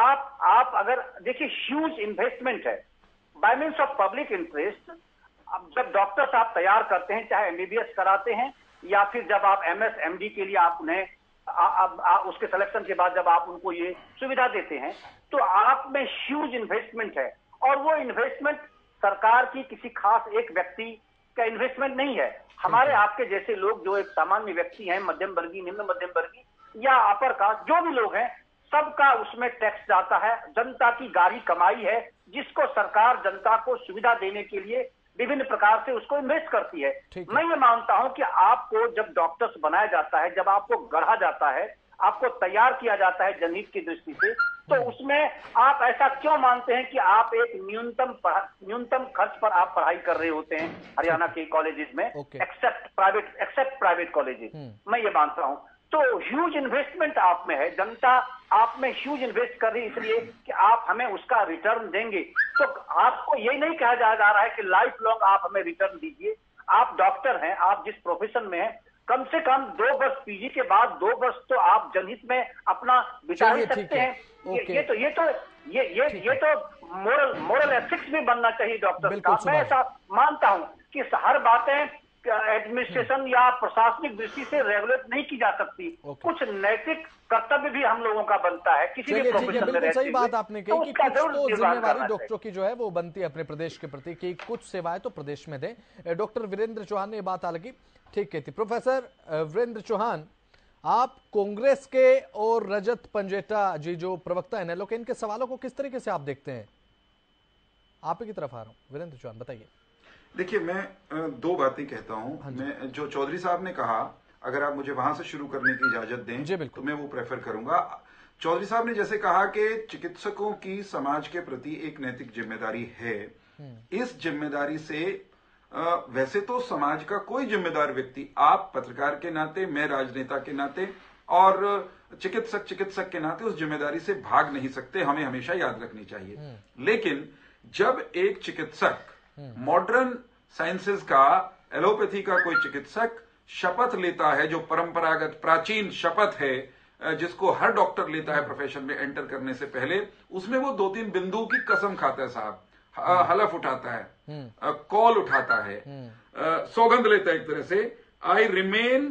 Speaker 8: आप अगर देखिए, ह्यूज इन्वेस्टमेंट है by means of public interest. अब जब डॉक्टर्स आप तैयार करते हैं, चाहे एमबीबीएस कराते हैं या फिर जब आप एमएस एमडी के लिए आप उन्हें उसके सिलेक्शन के बाद जब आप उनको ये सुविधा देते हैं, तो आप में ह्यूज इन्वेस्टमेंट है। और वो इन्वेस्टमेंट सरकार की किसी खास एक व्यक्ति का इन्वेस्टमेंट नहीं है। हमारे आपके जैसे लोग जो एक सामान्य व्यक्ति हैं, मध्यम वर्गीय, निम्न मध्यम वर्गीय या अपर कास्ट, जो भी लोग हैं, सबका उसमें टैक्स जाता है। जनता की गाढ़ी कमाई है, जिसको सरकार जनता को सुविधा देने के लिए विभिन्न प्रकार से उसको इन्वेस्ट करती है। मैं ये मानता हूं कि आपको जब डॉक्टर्स बनाया जाता है, जब आपको गढ़ा जाता है, आपको तैयार किया जाता है जनहित की दृष्टि से, तो उसमें आप ऐसा क्यों मानते हैं कि आप एक न्यूनतम खर्च पर आप पढ़ाई कर रहे होते हैं हरियाणा के कॉलेजेस में, एक्सेप्ट प्राइवेट कॉलेजेस। मैं ये मानता हूं तो ह्यूज इन्वेस्टमेंट आप में है, जनता आप में ह्यूज इन्वेस्ट कर रही है, इसलिए कि आप हमें उसका रिटर्न देंगे। तो आपको यही नहीं कहा जा रहा है कि लाइफ लॉन्ग आप हमें रिटर्न दीजिए। आप डॉक्टर हैं, आप जिस प्रोफेशन में हैं, कम से कम 2 वर्ष पीजी के बाद 2 वर्ष तो आप जनहित में अपना बिता ही सकते हैं। ये तो मोरल एथिक्स भी बनना चाहिए डॉक्टर का। मैं ऐसा मानता हूं कि हर बातें एडमिनिस्ट्रेशन या प्रशासनिक दृष्टि से रेगुलेट नहीं की जा सकती। कुछ नैतिक कर्तव्य भी हम लोगों का बनता है किसी भी प्रोफेशन में।
Speaker 1: सही बात आपने कही कि कुछ तो जिम्मेवारी डॉक्टरों की जो है वो बनती है अपने प्रदेश के प्रति कि कुछ सेवाएं तो प्रदेश में दें। डॉक्टर वीरेंद्र चौहान ने ये बात हालांकि ठीक कहती। प्रोफेसर वीरेंद्र चौहान, आप कांग्रेस के और रजत पंजेटा जी जो प्रवक्ता है नैलो के, इनके सवालों को किस तरीके से आप देखते हैं? आप ही की तरफ आ रहा हूं, वीरेंद्र चौहान बताइए।
Speaker 5: देखिए, मैं 2 बातें कहता हूं। मैं जो चौधरी साहब ने कहा, अगर आप मुझे वहां से शुरू करने की इजाजत दें तो मैं वो प्रेफर करूंगा। चौधरी साहब ने जैसे कहा कि चिकित्सकों की समाज के प्रति एक नैतिक जिम्मेदारी है। इस जिम्मेदारी से वैसे तो समाज का कोई जिम्मेदार व्यक्ति, आप पत्रकार के नाते, मैं राजनेता के नाते और चिकित्सक के नाते उस जिम्मेदारी से भाग नहीं सकते, हमें हमेशा याद रखनी चाहिए। लेकिन जब एक चिकित्सक, मॉडर्न साइंसेज का, एलोपैथी का कोई चिकित्सक शपथ लेता है, जो परंपरागत प्राचीन शपथ है जिसको हर डॉक्टर लेता है प्रोफेशन में एंटर करने से पहले, उसमें वो 2-3 बिंदुओं की कसम खाता है साहब, हलफ उठाता है, कॉल उठाता है, सौगंध लेता है एक तरह से, I remain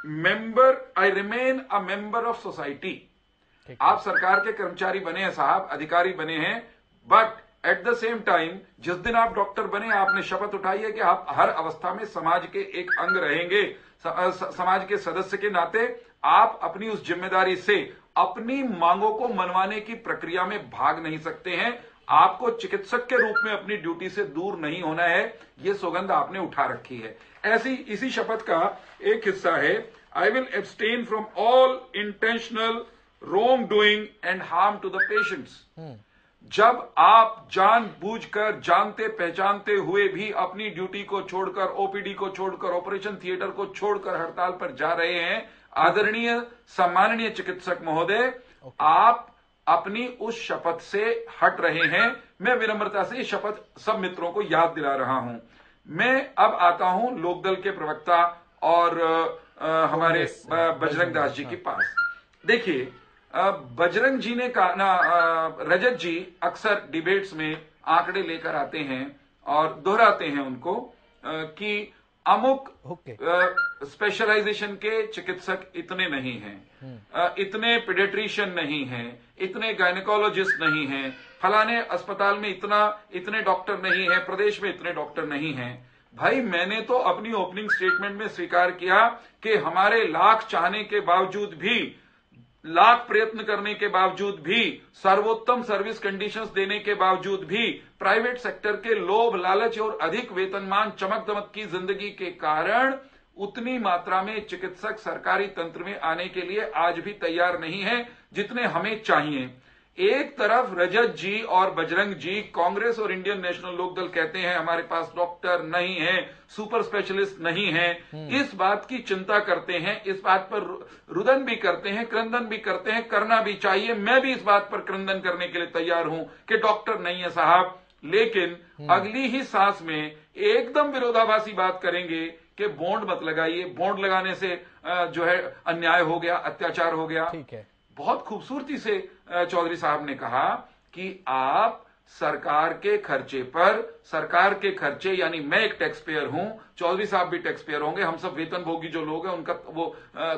Speaker 5: a member of society. आप सरकार के कर्मचारी बने हैं साहब, अधिकारी बने हैं, but at the same time जिस दिन आप डॉक्टर बने, आपने शपथ उठाई है कि आप हर अवस्था में समाज के एक अंग रहेंगे। समाज के सदस्य के नाते आप अपनी उस जिम्मेदारी से अपनी मांगों को मनवाने की प्रक्रिया में भाग नहीं सकते हैं। आपको चिकित्सक के रूप में अपनी ड्यूटी से दूर नहीं होना है, यह सौगंध आपने उठा रखी है। इसी शपथ का एक हिस्सा है, I will abstain from all intentional wrong doing and harm to the patients. जब आप जानबूझकर, जानते पहचानते हुए भी अपनी ड्यूटी को छोड़कर, ओपीडी को छोड़कर, ऑपरेशन थिएटर को छोड़कर हड़ताल पर जा रहे हैं, आदरणीय सम्माननीय चिकित्सक महोदय, आप अपनी उस शपथ से हट रहे हैं। मैं विनम्रता से शपथ सब मित्रों को याद दिला रहा हूं। मैं अब आता हूं लोकदल के प्रवक्ता और हमारे बजरंग दास जी के पास। देखिए, बजरंग जी ने कहा ना, रजत जी अक्सर डिबेट्स में आंकड़े लेकर आते हैं और दोहराते हैं उनको कि अमुक स्पेशलाइजेशन के चिकित्सक इतने नहीं हैं, इतने पीडियाट्रिशियन नहीं हैं, इतने गायनेकोलॉजिस्ट नहीं हैं, फलाने अस्पताल में इतने डॉक्टर नहीं हैं, प्रदेश में इतने डॉक्टर नहीं हैं। भाई मैंने तो अपनी ओपनिंग स्टेटमेंट में स्वीकार किया कि हमारे लाख चाहने के बावजूद भी, लाख प्रयत्न करने के बावजूद भी, सर्वोत्तम सर्विस कंडीशंस देने के बावजूद भी, प्राइवेट सेक्टर के लोभ लालच और अधिक वेतनमान चमक दमक की जिंदगी के कारण उतनी मात्रा में चिकित्सक सरकारी तंत्र में आने के लिए आज भी तैयार नहीं है जितने हमें चाहिए। एक तरफ रजत जी और बजरंग जी कांग्रेस और इंडियन नेशनल लोकदल कहते हैं हमारे पास डॉक्टर नहीं है, सुपर स्पेशलिस्ट नहीं है, इस बात की चिंता करते हैं, इस बात पर रुदन भी करते हैं, क्रंदन भी करते हैं, करना भी चाहिए। मैं भी इस बात पर क्रंदन करने के लिए तैयार हूं कि डॉक्टर नहीं है साहब, लेकिन अगली ही सांस में एकदम विरोधाभासी बात करेंगे कि बॉन्ड मत लगाइए, बॉन्ड लगाने से जो है अन्याय हो गया, अत्याचार हो गया।
Speaker 1: ठीक है,
Speaker 5: बहुत खूबसूरती से चौधरी साहब ने कहा कि आप सरकार के खर्चे पर, सरकार के खर्चे, यानी मैं एक टैक्स पेयर हूं, चौधरी साहब भी टैक्स पेयर होंगे, हम सब वेतनभोगी जो लोग हैं उनका वो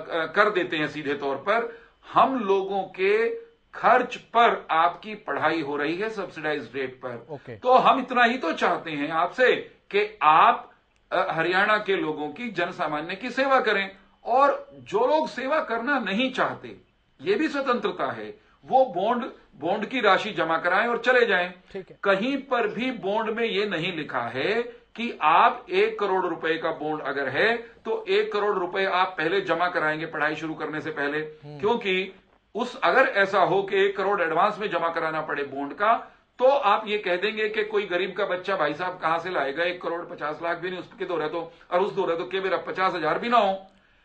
Speaker 5: कर देते हैं सीधे तौर पर, हम लोगों के खर्च पर आपकी पढ़ाई हो रही है सब्सिडाइज्ड रेट पर। तो हम इतना ही तो चाहते हैं आपसे कि आप हरियाणा के लोगों की, जन सामान्य की सेवा करें, और जो लोग सेवा करना नहीं चाहते, ये भी स्वतंत्रता है, वो बॉन्ड की राशि जमा कराएं और चले जाएं। कहीं पर भी बॉन्ड में ये नहीं लिखा है कि आप 1 करोड़ रुपए का बॉन्ड अगर है तो 1 करोड़ रुपए आप पहले जमा कराएंगे पढ़ाई शुरू करने से पहले, क्योंकि अगर ऐसा हो कि 1 करोड़ एडवांस में जमा कराना पड़े बॉन्ड का, तो आप ये कह देंगे कि कोई गरीब का बच्चा भाई साहब कहां से लाएगा 1 करोड़ 50 लाख भी नहीं उसके दो रहे तो, और उस दो रहे तो के मेरा 50,000 भी ना हो।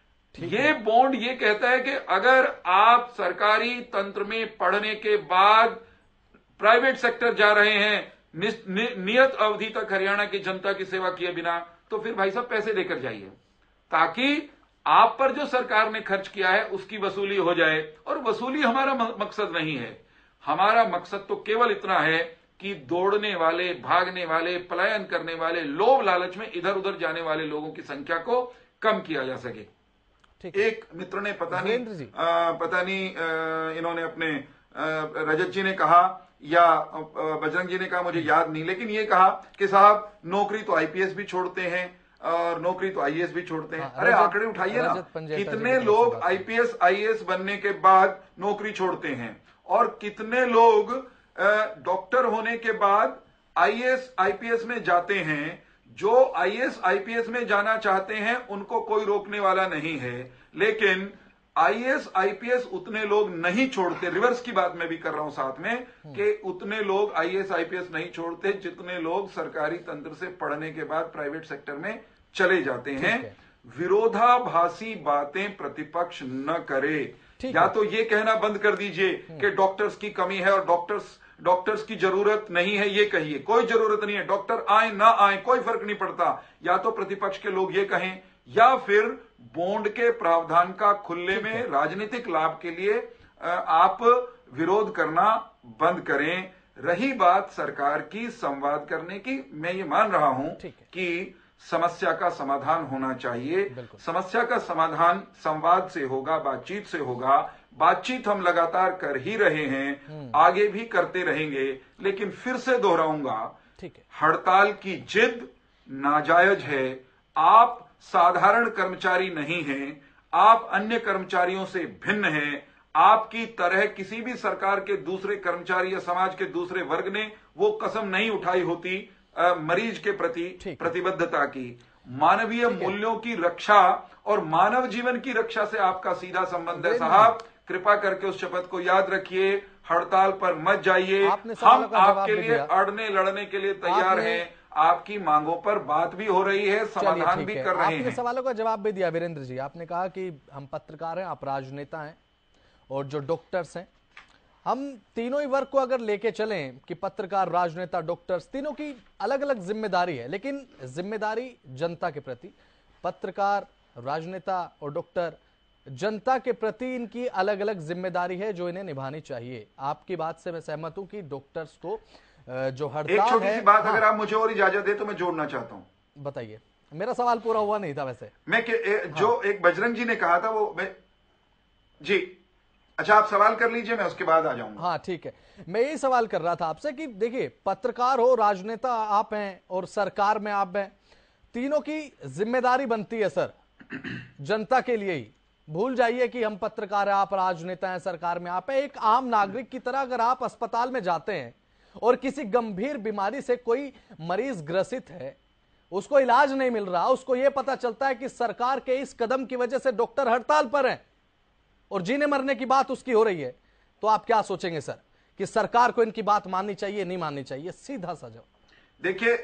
Speaker 5: ये बॉन्ड ये कहता है कि अगर आप सरकारी तंत्र में पढ़ने के बाद प्राइवेट सेक्टर जा रहे हैं नियत अवधि तक हरियाणा की जनता की सेवा किए बिना, तो फिर भाई साहब पैसे देकर जाइए, ताकि आप पर जो सरकार ने खर्च किया है उसकी वसूली हो जाए। और वसूली हमारा मकसद नहीं है, हमारा मकसद तो केवल इतना है कि दौड़ने वाले, भागने वाले, पलायन करने वाले, लोभ लालच में इधर उधर जाने वाले लोगों की संख्या को कम किया जा सके। एक मित्र ने पता नहीं इन्होंने अपने रजत जी ने कहा या बजरंग जी ने कहा, मुझे याद नहीं, लेकिन ये कहा कि साहब नौकरी तो आईपीएस भी छोड़ते हैं और नौकरी तो आईएएस भी छोड़ते हैं। अरे आंकड़े उठाइए ना, कितने लोग आईपीएस आईएएस बनने के बाद नौकरी छोड़ते हैं और कितने लोग डॉक्टर होने के बाद आईएएस आईपीएस में जाते हैं। जो आईएएस आईपीएस में जाना चाहते हैं उनको कोई रोकने वाला नहीं है, लेकिन आईएएस आईपीएस उतने लोग नहीं छोड़ते। रिवर्स की बात मैं भी कर रहा हूं साथ में कि उतने लोग आईएएस आईपीएस नहीं छोड़ते जितने लोग सरकारी तंत्र से पढ़ने के बाद प्राइवेट सेक्टर में चले जाते हैं। विरोधाभासी बातें प्रतिपक्ष न करे, या तो ये कहना बंद कर दीजिए कि डॉक्टर्स की कमी है और डॉक्टर्स की जरूरत नहीं है, ये कहिए कोई जरूरत नहीं है, डॉक्टर आए ना आए कोई फर्क नहीं पड़ता। या तो प्रतिपक्ष के लोग ये कहें, या फिर बॉन्ड के प्रावधान का खुले में राजनीतिक लाभ के लिए आप विरोध करना बंद करें। रही बात सरकार की संवाद करने की, मैं ये मान रहा हूं कि समस्या का समाधान होना चाहिए। समस्या का समाधान संवाद से होगा, बातचीत से होगा। बातचीत हम लगातार कर ही रहे हैं, आगे भी करते रहेंगे, लेकिन फिर से दोहराऊंगा, हड़ताल की जिद नाजायज है। आप साधारण कर्मचारी नहीं हैं, आप अन्य कर्मचारियों से भिन्न हैं। आपकी तरह किसी भी सरकार के दूसरे कर्मचारी या समाज के दूसरे वर्ग ने वो कसम नहीं उठाई होती मरीज के प्रति प्रतिबद्धता की। मानवीय मूल्यों की रक्षा और मानव जीवन की रक्षा से आपका सीधा संबंध है साहब। कृपा करके उस शपथ को याद रखिए, हड़ताल पर मत जाइए। हम आपके लिए अड़ने लड़ने के लिए तैयार हैं। आपकी मांगों पर बात भी हो रही है, समाधान भी कर रहे हैं।
Speaker 1: आपने सवालों का जवाब भी दिया वीरेंद्र जी। आपने कहा कि हम पत्रकार हैं, आप राजनेता हैं, और जो डॉक्टर्स हैं, हम तीनों ही वर्ग को अगर लेके चलें कि पत्रकार, राजनेता, डॉक्टर्स, तीनों की अलग अलग जिम्मेदारी है, लेकिन जिम्मेदारी जनता के प्रति, पत्रकार, राजनेता और डॉक्टर, जनता के प्रति इनकी अलग अलग जिम्मेदारी है जो इन्हें निभानी चाहिए। आपकी बात से मैं सहमत हूं कि डॉक्टर्स को जो हड़ताल है।
Speaker 5: एक छोटी सी बात अगर आप मुझे और इजाजत दे तो मैं जोड़ना चाहता हूं।
Speaker 1: बताइए, मेरा सवाल पूरा हुआ नहीं था वैसे।
Speaker 5: मैं जो एक बजरंग जी ने कहा था वो जी, अच्छा आप सवाल कर लीजिए, मैं उसके बाद आ जाऊंगा।
Speaker 1: हाँ ठीक है, मैं यही सवाल कर रहा था आपसे कि देखिए, पत्रकार हो, राजनेता आप हैं और सरकार में आप हैं, तीनों की जिम्मेदारी बनती है सर, जनता के लिए ही। भूल जाइए कि हम पत्रकार हैं, आप राजनेता हैं, सरकार में आप हैं। एक आम नागरिक की तरह अगर आप अस्पताल में जाते हैं और किसी गंभीर बीमारी से कोई मरीज ग्रसित है, उसको इलाज नहीं मिल रहा, उसको यह पता चलता है कि सरकार के इस कदम की वजह से डॉक्टर हड़ताल पर हैं और जीने मरने की बात उसकी हो रही है, तो आप क्या सोचेंगे सर कि सरकार को इनकी बात माननी चाहिए, नहीं माननी चाहिए? सीधा सा जवाब।
Speaker 5: देखिए,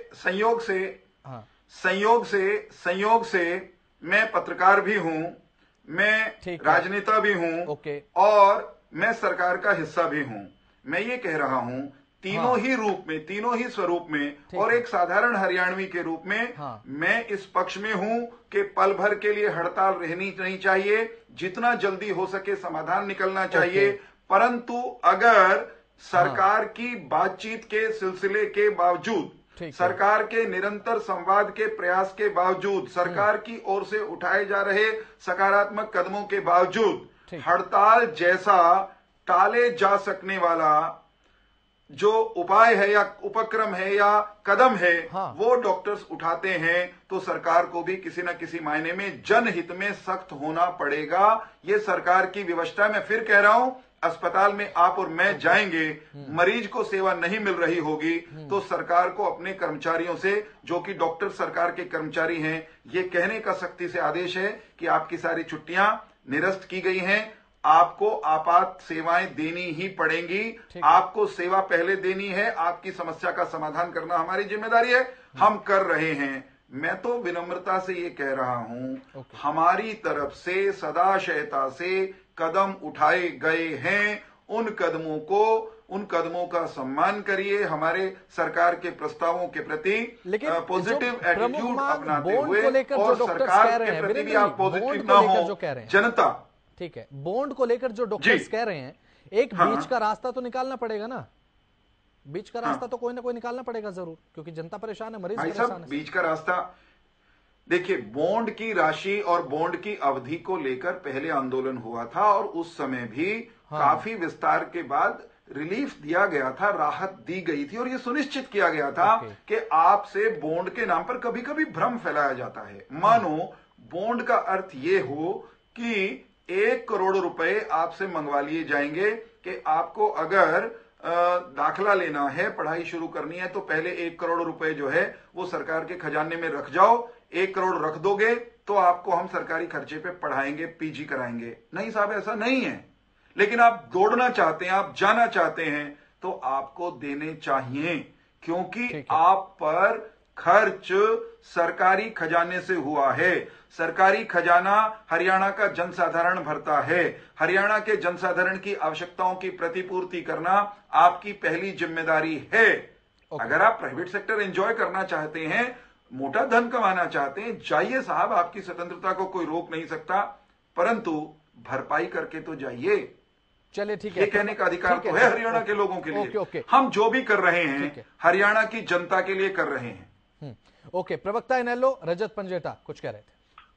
Speaker 5: संयोग से मैं पत्रकार भी हूं, मैं राजनेता भी हूं, और मैं सरकार का हिस्सा भी हूं। मैं ये कह रहा हूं, तीनों ही रूप में, तीनों ही स्वरूप में, और एक साधारण हरियाणवी के रूप में मैं इस पक्ष में हूं कि पल भर के लिए हड़ताल रहनी नहीं चाहिए, जितना जल्दी हो सके समाधान निकलना चाहिए। परंतु अगर सरकार की बातचीत के सिलसिले के बावजूद, सरकार के निरंतर संवाद के प्रयास के बावजूद, सरकार की ओर से उठाए जा रहे सकारात्मक कदमों के बावजूद हड़ताल जैसा टाले जा सकने वाला जो उपाय है या उपक्रम है या कदम है, वो डॉक्टर्स उठाते हैं, तो सरकार को भी किसी न किसी मायने में जनहित में सख्त होना पड़ेगा। ये सरकार की व्यवस्था। मैं फिर कह रहा हूं, अस्पताल में आप और मैं जाएंगे, मरीज को सेवा नहीं मिल रही होगी, तो सरकार को अपने कर्मचारियों से, जो कि डॉक्टर सरकार के कर्मचारी हैं, ये कहने का सख्ती से आदेश है कि आपकी सारी छुट्टियां निरस्त की गई हैं, आपको आपात सेवाएं देनी ही पड़ेंगी, आपको सेवा पहले देनी है, आपकी समस्या का समाधान करना हमारी जिम्मेदारी है, हम कर रहे हैं। मैं तो विनम्रता से ये कह रहा हूं, हमारी तरफ से सदाशयता से कदम उठाए गए हैं, उन कदमों का सम्मान करिए, हमारे सरकार के प्रस्तावों के प्रति पॉजिटिव एटीट्यूड अपनाते हुए, और सरकार के प्रति भी आप पॉजिटिव ना हो, जनता।
Speaker 1: ठीक है, बॉन्ड को लेकर जो डॉक्टर्स कह रहे हैं, एक बीच का रास्ता तो निकालना पड़ेगा ना, बीच का रास्ता तो कोई ना कोई निकालना पड़ेगा जरूर, क्योंकि जनता परेशान है, मरीज परेशान है।
Speaker 5: बीच का रास्ता देखिए, बॉन्ड की राशि और बॉन्ड की अवधि को लेकर पहले आंदोलन हुआ था, और उस समय भी काफी विस्तार के बाद रिलीफ दिया गया था, राहत दी गई थी, और यह सुनिश्चित किया गया था कि आपसे बॉन्ड के नाम पर कभी कभी भ्रम फैलाया जाता है। मानो बॉन्ड का अर्थ ये हो कि 1 करोड़ रुपए आपसे मंगवा लिए जाएंगे कि आपको अगर दाखला लेना है, पढ़ाई शुरू करनी है, तो पहले 1 करोड़ रुपए जो है वो सरकार के खजाने में रख जाओ, 1 करोड़ रख दोगे तो आपको हम सरकारी खर्चे पे पढ़ाएंगे, पीजी कराएंगे। नहीं साहब, ऐसा नहीं है। लेकिन आप दौड़ना चाहते हैं, आप जाना चाहते हैं, तो आपको देने चाहिए, क्योंकि आप पर खर्च सरकारी खजाने से हुआ है। सरकारी खजाना हरियाणा का जनसाधारण भरता है। हरियाणा के जनसाधारण की आवश्यकताओं की प्रतिपूर्ति करना आपकी पहली जिम्मेदारी है। अगर आप प्राइवेट सेक्टर एंजॉय करना चाहते हैं, मोटा धन कमाना चाहते हैं, जाइए साहब, आपकी स्वतंत्रता को कोई रोक नहीं सकता, परंतु भरपाई करके तो जाइए।
Speaker 1: चलिए ठीक है,
Speaker 5: ये कहने का अधिकार तो है हरियाणा के लोगों के लिए। हम जो भी कर रहे हैं हरियाणा की जनता के लिए कर रहे हैं।
Speaker 1: ओके, प्रवक्ता इनेलो रजत पंजेटा कुछ कह रहे थे।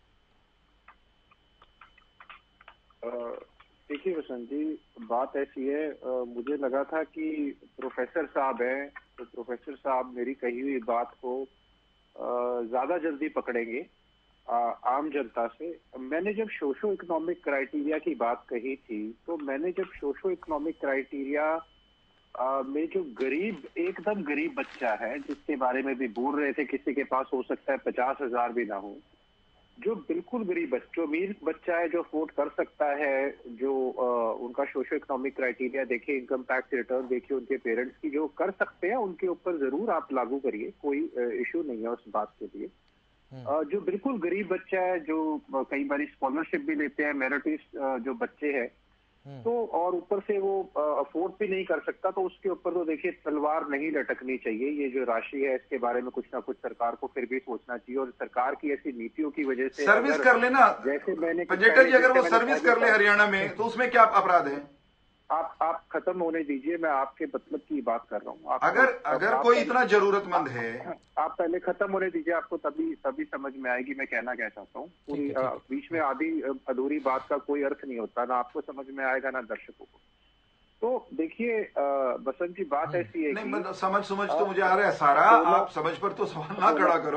Speaker 7: देखिए वसंत जी, बात ऐसी है, मुझे लगा था कि प्रोफेसर साहब हैं, तो प्रोफेसर साहब मेरी कही हुई बात को ज्यादा जल्दी पकड़ेंगे आम जनता से। मैंने जब सोशो इकोनॉमिक क्राइटेरिया की बात कही थी, तो मैंने जब सोशो इकोनॉमिक क्राइटेरिया में जो गरीब, एकदम गरीब बच्चा है, जिसके बारे में भी बोल रहे थे, किसी के पास हो सकता है 50,000 भी ना हो, जो बिल्कुल गरीब बच्चा, जो अमीर बच्चा है, जो अफोर्ड कर सकता है, जो उनका सोशो इकोनॉमिक क्राइटेरिया देखिए, इनकम टैक्स रिटर्न देखिए उनके पेरेंट्स की, जो कर सकते हैं उनके ऊपर जरूर आप लागू करिए, कोई इशू नहीं है उस बात के लिए। जो बिल्कुल गरीब बच्चा है, जो कई बार स्कॉलरशिप भी लेते हैं, मेरिटिस जो बच्चे हैं, तो और ऊपर से वो अफोर्ड भी नहीं कर सकता, तो उसके ऊपर तो देखिए तलवार नहीं लटकनी चाहिए। ये जो राशि है, इसके बारे में कुछ ना कुछ सरकार को फिर भी सोचना चाहिए, और सरकार की ऐसी नीतियों की वजह से
Speaker 5: सर्विस कर लेना। जैसे मैंने पंजेटा जी, अगर वो सर्विस कर ले हरियाणा में, तो उसमें क्या अपराध है?
Speaker 7: आप खत्म होने दीजिए, मैं आपके मतलब की बात कर रहा हूँ।
Speaker 5: अगर कोई इतना जरूरतमंद है,
Speaker 7: आप पहले खत्म होने दीजिए, आपको तभी समझ में आएगी मैं कहना क्या चाहता हूँ। पूरी बीच में आधी अधूरी बात का कोई अर्थ नहीं होता, ना आपको समझ में आएगा ना दर्शकों को। तो देखिए बसंत जी, बात ऐसी है
Speaker 5: नहीं, समझ तो मुझे आ रहा है सारा, आप समझ पर तो सवाल ना खड़ा करो।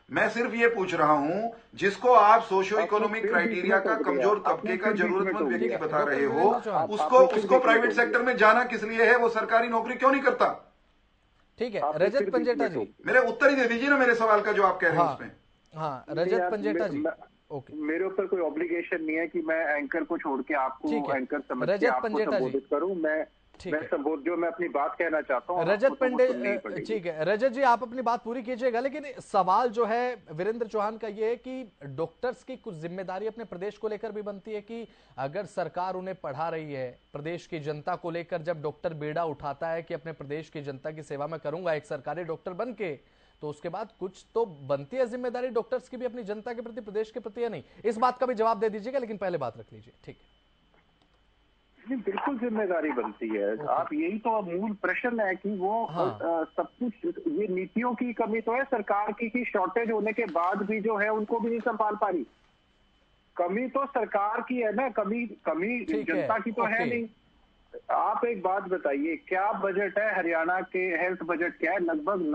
Speaker 5: मैं सिर्फ ये पूछ रहा हूं, जिसको आप सोशियो इकोनॉमिक क्राइटेरिया का कमजोर तबके का जरूरतमंद व्यक्ति बता रहे हो, उसको प्राइवेट सेक्टर में जाना किस लिए है? वो सरकारी नौकरी क्यों नहीं करता?
Speaker 1: ठीक है रजत पंजेटा जी,
Speaker 5: मेरे उत्तर ही दे दीजिए ना मेरे सवाल का जो आप कह रहे हैं उसमें।
Speaker 1: हाँ रजत पंजेटा जी, ओके।
Speaker 7: मेरे ऊपर कोई ऑब्लिगेशन नहीं है कि मैं एंकर को छोड़ के आपको एंकर समझ के आपको संबोधित करूं। मैं जो मैं अपनी बात कहना चाहता हूं
Speaker 1: रजत पंडित, ठीक है रजत जी आप अपनी बात पूरी कीजिएगा, लेकिन सवाल जो है वीरेंद्र चौहान का ये है कि डॉक्टर्स की कुछ जिम्मेदारी अपने प्रदेश को लेकर भी बनती है कि अगर सरकार उन्हें पढ़ा रही है, प्रदेश की जनता को लेकर जब डॉक्टर बेड़ा उठाता है कि अपने प्रदेश की जनता की सेवा में करूंगा एक सरकारी डॉक्टर बन के, तो उसके बाद कुछ तो बनती है जिम्मेदारी डॉक्टर्स की भी अपनी जनता के प्रति, प्रदेश के प्रति, या नहीं? इस बात का भी जवाब दे दीजिएगा, लेकिन पहले बात रख लीजिए। ठीक है,
Speaker 7: बिल्कुल जिम्मेदारी बनती है। आप यही तो मूल प्रश्न है कि वो सब कुछ, ये नीतियों की कमी तो है सरकार की शॉर्टेज होने के बाद भी जो है उनको भी नहीं संभाल पा रही। कमी तो सरकार की है ना, कमी जनता की तो है नहीं। आप एक बात बताइए, क्या बजट है हरियाणा के? हेल्थ बजट क्या है? लगभग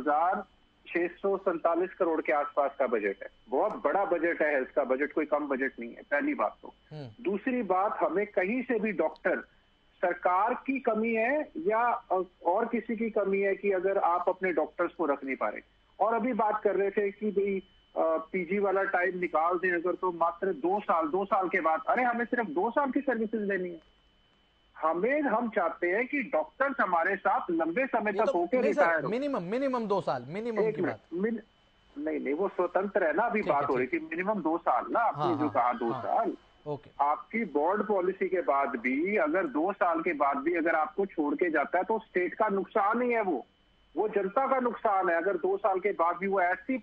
Speaker 7: 9,647 करोड़ के आसपास का बजट है। बहुत बड़ा बजट है हेल्थ का बजट, कोई कम बजट नहीं है, पहली बात तो। दूसरी बात, हमें कहीं से भी डॉक्टर सरकार की कमी है या और किसी की कमी है कि अगर आप अपने डॉक्टर्स को रख नहीं पा रहे। और अभी बात कर रहे थे कि भाई पीजी वाला टाइम निकाल दें अगर, तो मात्र 2 साल के बाद, अरे हमें सिर्फ 2 साल की सर्विसेज लेनी है। हम चाहते हैं कि डॉक्टर्स हमारे साथ लंबे समय तक होकर रिटायर।
Speaker 1: मिनिमम 2 साल, मिनिमम की बात
Speaker 7: नहीं, वो स्वतंत्र है ना। अभी बात हो रही थी मिनिमम 2 साल ना, आपने जो कहा 2 साल।
Speaker 1: ओके,
Speaker 7: आपकी बोर्ड पॉलिसी के बाद भी अगर 2 साल के बाद भी अगर आपको छोड़ के जाता है तो स्टेट का नुकसान ही है, वो जनता का नुकसान है। अगर 2 साल के बाद भी वो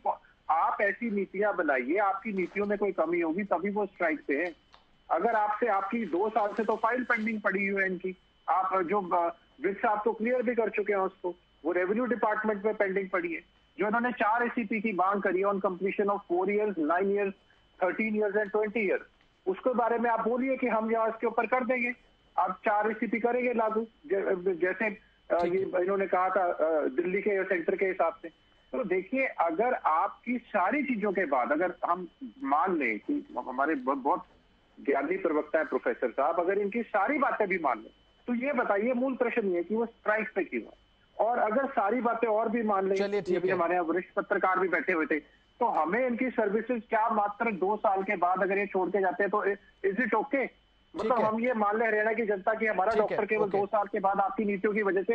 Speaker 7: आप ऐसी नीतियां बनाइए, आपकी नीतियों में कोई कमी होगी तभी वो स्ट्राइक पे है। अगर आपकी 2 साल से तो फाइल पेंडिंग पड़ी हुई है इनकी, आप जो वित्त आप तो क्लियर भी कर चुके हैं उसको, वो रेवेन्यू डिपार्टमेंट में पेंडिंग पड़ी है। जो इन्होंने 4 ACP की मांग करी है on completion of 4 years, 9 years, 13 years and 20 years, उसके बारे में आप बोलिए कि हम यहाँ इसके ऊपर कर देंगे। आप 4 ACP करेंगे लागू, जैसे ये इन्होंने कहा था दिल्ली के सेंटर के हिसाब से। तो देखिए, अगर आपकी सारी चीजों के बाद अगर हम मान लें कि हमारे बहुत ज्ञानी प्रवक्ता है प्रोफेसर साहब, अगर इनकी सारी बातें भी मान लें, तो ये बताइए मूल प्रश्न ये कि वो स्ट्राइक पे क्यों है। और अगर सारी बातें और भी मान लें, हमारे यहाँ वरिष्ठ पत्रकार भी बैठे हुए थे, तो हमें इनकी सर्विसेज क्या मात्र 2 साल के बाद अगर ये छोड़ के जाते हैं तो इज इट ओके? मतलब हम ये मान ले हरियाणा की जनता की हमारा डॉक्टर केवल 2 साल के बाद आपकी नीतियों की वजह से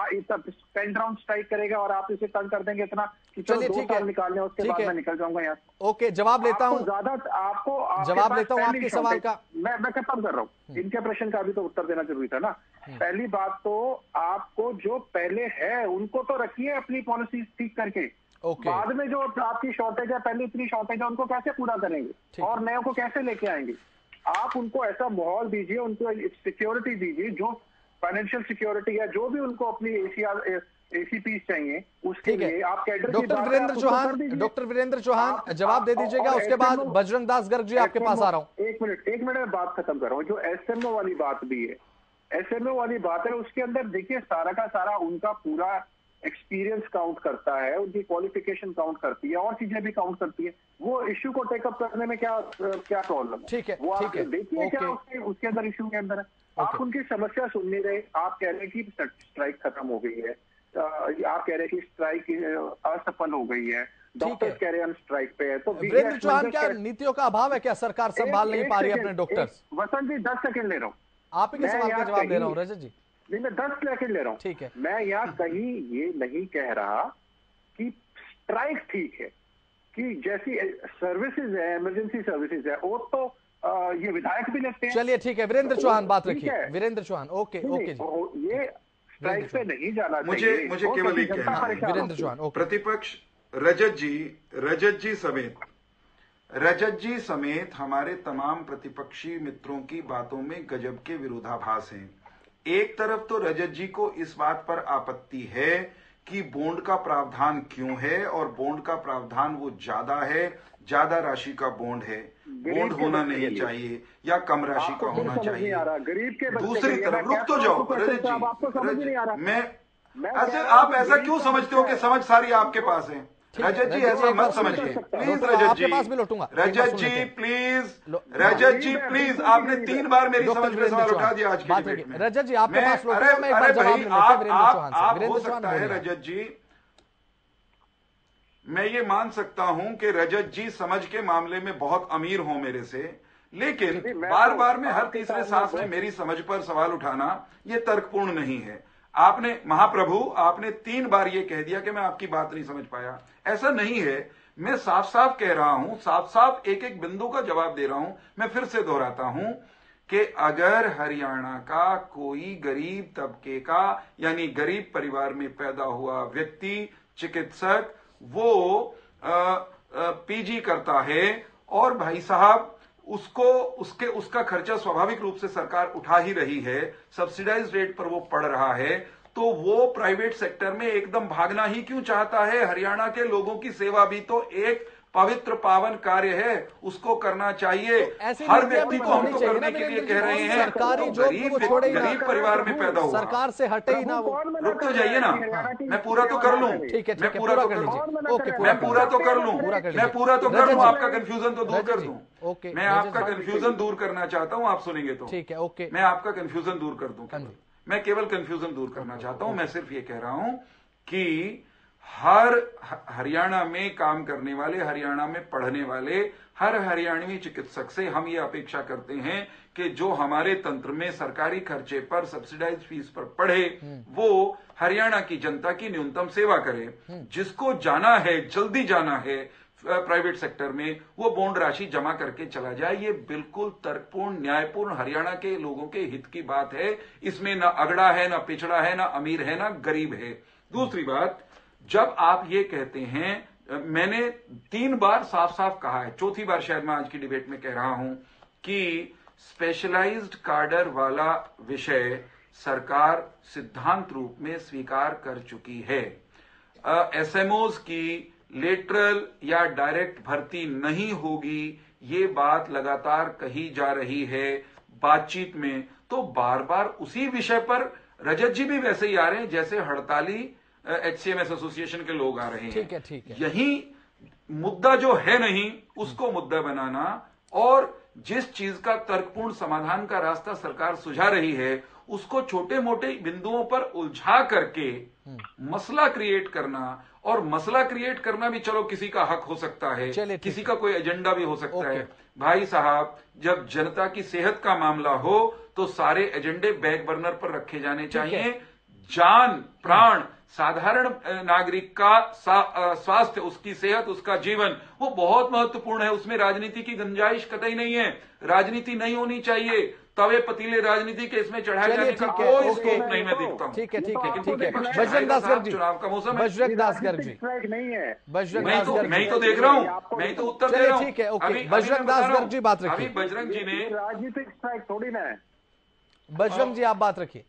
Speaker 7: पेन डाउन स्ट्राइक करेगा और आप इसे तंग कर देंगे इतना कि चलो 2 साल निकालने, उसके बाद मैं निकल जाऊंगा यहाँ।
Speaker 1: ओके, जवाब लेता हूँ,
Speaker 7: जवाब लेता हूँ
Speaker 1: आपके सवाल का।
Speaker 7: मैं खत्म कर रहा हूँ, इनके प्रश्न का भी तो उत्तर देना जरूरी था ना। पहली बात तो आपको जो पहले है उनको तो रखिए अपनी पॉलिसी ठीक करके। बाद में जो आपकी शॉर्टेज है, पहले इतनी शॉर्टेज है, उनको कैसे पूरा करेंगे और नए को कैसे लेके आएंगे? आप उनको ऐसा माहौल दीजिए, उनको सिक्योरिटी दीजिए, जो फाइनेंशियल सिक्योरिटी है, जो भी उनको अपनी ACPs चाहिए उसके लिए आप कैडर की
Speaker 1: डॉक्टर वीरेंद्र चौहान जवाब दे दीजिएगा, उसके बाद बजरंग दास गर्ग जी आपके पास आ रहा हूँ।
Speaker 7: एक मिनट में बात खत्म कर रहा हूँ। जो SMO वाली बात भी है, SMO वाली बात है, उसके अंदर देखिए सारा का सारा उनका पूरा एक्सपीरियंस काउंट करता है, उनकी क्वालिफिकेशन काउंट करती है, और चीजें भी काउंट करती है। वो इश्यू को टेकअप करने में क्या प्रॉब्लम है?
Speaker 1: ठीक है,
Speaker 7: वो आप देखिए क्या उसके अंदर इश्यू के अंदर है। आप उनकी समस्या सुन नहीं रहे। आप कह रहे हैं कि स्ट्राइक खत्म हो गई है, आप कह रहे हैं कि स्ट्राइक असफल हो गई है, डॉक्टर्स कह रहे हैं हम स्ट्राइक पे है। तो
Speaker 1: वीरेंद्र चौहान, क्या नीतियों का अभाव है? क्या सरकार संभाल नहीं पा रही है अपने डॉक्टर्स?
Speaker 7: वसंत जी 10 सेकंड ले रहा हूँ,
Speaker 1: आप ही के सवाल का जवाब दे रहा हूँ। रजत जी
Speaker 7: नहीं, मैं 10 सेकंड ले रहा हूँ।
Speaker 1: ठीक है,
Speaker 7: मैं यहाँ कहीं ये नहीं कह रहा कि स्ट्राइक ठीक है, कि जैसी सर्विसेज है, इमरजेंसी सर्विसेज है, वो तो ये विधायक भी लेते हैं।
Speaker 1: चलिए ठीक है, वीरेंद्र चौहान बात रखिए। वीरेंद्र चौहान, ओके जी,
Speaker 7: ये स्ट्राइक पे नहीं जाना चाहिए।
Speaker 5: मुझे केवल एक कहना है
Speaker 1: वीरेंद्र चौहान,
Speaker 5: प्रतिपक्ष रजत जी समेत हमारे तमाम प्रतिपक्षी मित्रों की बातों में गजब के विरोधाभास हैं। एक तरफ तो रजत जी को इस बात पर आपत्ति है कि बॉन्ड का प्रावधान क्यों है, और बॉन्ड का प्रावधान वो ज्यादा है, ज्यादा राशि का बॉन्ड है, बॉन्ड होना नहीं चाहिए या कम राशि का होना चाहिए। दूसरी तरफ रुक तो जाओ रजत जी, मैं आप ऐसा क्यों समझते हो कि समझ सारी आपके पास है? रजत जी ऐसा मत समझिए please. Rajat ji, Rajat ji please, Rajat ji please, आपने 3 बार मेरी समझ में सवाल उठा दिया आज की डिबेट में।
Speaker 1: रजत जी आपके पास
Speaker 5: अरे भाई आप हो सकता है रजत जी, मैं ये मान सकता हूं कि रजत जी समझ के मामले में बहुत अमीर हो मेरे से, लेकिन बार बार में हर तीसरे सांस में मेरी समझ पर सवाल उठाना ये तर्कपूर्ण नहीं है। आपने महाप्रभु, आपने 3 बार ये कह दिया कि मैं आपकी बात नहीं समझ पाया। ऐसा नहीं है, मैं साफ साफ कह रहा हूं, साफ साफ एक एक बिंदु का जवाब दे रहा हूं। मैं फिर से दोहराता हूं कि अगर हरियाणा का कोई गरीब तबके का यानी गरीब परिवार में पैदा हुआ व्यक्ति चिकित्सक वो पीजी करता है और भाई साहब उसका खर्चा स्वाभाविक रूप से सरकार उठा ही रही है, सब्सिडाइज रेट पर वो पड़ रहा है, तो वो प्राइवेट सेक्टर में एकदम भागना ही क्यों चाहता है? हरियाणा के लोगों की सेवा भी तो एक पवित्र पावन कार्य है, उसको करना चाहिए। हर व्यक्ति को हम तो करने के लिए कह रहे हैं।
Speaker 1: सरकारी
Speaker 5: गरीब परिवार में पैदा हुआ,
Speaker 1: सरकार से हटे ही ना वो।
Speaker 5: रुक तो जाइए ना, मैं पूरा तो कर लूं।
Speaker 1: ठीक है,
Speaker 5: मैं पूरा तो कर लूं। मैं पूरा तो कर लूं। आपका कंफ्यूजन तो दूर कर दूं। मैं आपका कंफ्यूजन दूर करना चाहता हूं, आप सुनेंगे तो।
Speaker 1: ठीक है, ओके।
Speaker 5: मैं आपका कंफ्यूजन दूर कर दूं। मैं केवल कंफ्यूजन दूर करना चाहता हूं। मैं सिर्फ ये कह रहा हूं कि हर हरियाणा में काम करने वाले, हरियाणा में पढ़ने वाले हर हरियाणवी चिकित्सक से हम ये अपेक्षा करते हैं कि जो हमारे तंत्र में सरकारी खर्चे पर सब्सिडाइज फीस पर पढ़े वो हरियाणा की जनता की न्यूनतम सेवा करे। जिसको जाना है, जल्दी जाना है प्राइवेट सेक्टर में, वो बॉन्ड राशि जमा करके चला जाए। ये बिल्कुल तर्कपूर्ण, न्यायपूर्ण हरियाणा के लोगों के हित की बात है। इसमें ना अगड़ा है, ना पिछड़ा है, ना अमीर है, ना गरीब है। दूसरी बात, जब आप ये कहते हैं, मैंने 3 बार साफ साफ कहा है, चौथी बार शायद मैं आज की डिबेट में कह रहा हूं कि स्पेशलाइज्ड कार्डर वाला विषय सरकार सिद्धांत रूप में स्वीकार कर चुकी है। एसएमओज की लेटरल या डायरेक्ट भर्ती नहीं होगी, ये बात लगातार कही जा रही है बातचीत में। तो बार बार उसी विषय पर रजत जी भी वैसे ही आ रहे हैं जैसे हड़ताली HCMS एसोसिएशन के लोग आ रहे हैं।
Speaker 1: ठीक है।
Speaker 5: यही मुद्दा जो है नहीं उसको मुद्दा बनाना और जिस चीज का तर्कपूर्ण समाधान का रास्ता सरकार सुझा रही है उसको छोटे मोटे बिंदुओं पर उलझा करके मसला क्रिएट करना, और मसला क्रिएट करना भी चलो किसी का हक हो सकता है, किसी का कोई एजेंडा भी हो सकता है। भाई साहब, जब जनता की सेहत का मामला हो तो सारे एजेंडे बैक बर्नर पर रखे जाने चाहिए। जान, प्राण, साधारण नागरिक का स्वास्थ्य, उसकी सेहत, उसका जीवन, वो बहुत महत्वपूर्ण है। उसमें राजनीति की गुंजाइश कतई नहीं है। राजनीति नहीं होनी चाहिए। तवे पतीले राजनीति के इसमें चढ़ाए जाने का कोई स्कोप नहीं मैं देखता हूँ।
Speaker 1: ठीक है। बजरंग दास गर्ग जी,
Speaker 5: चुनाव का मौसम है।
Speaker 1: बजरंग दास गर्ग जी,
Speaker 5: मैं ही तो देख रहा हूँ, मैं ही तो उत्तर दे रहा हूँ।
Speaker 1: ठीक है, ओके। बजरंग दास गर्ग जी बात रखिए।
Speaker 5: अभी बजरंग जी ने
Speaker 4: राजनीतिक स्ट्राइक थोड़ी ना है।
Speaker 1: बजरंग जी आप बात रखिए।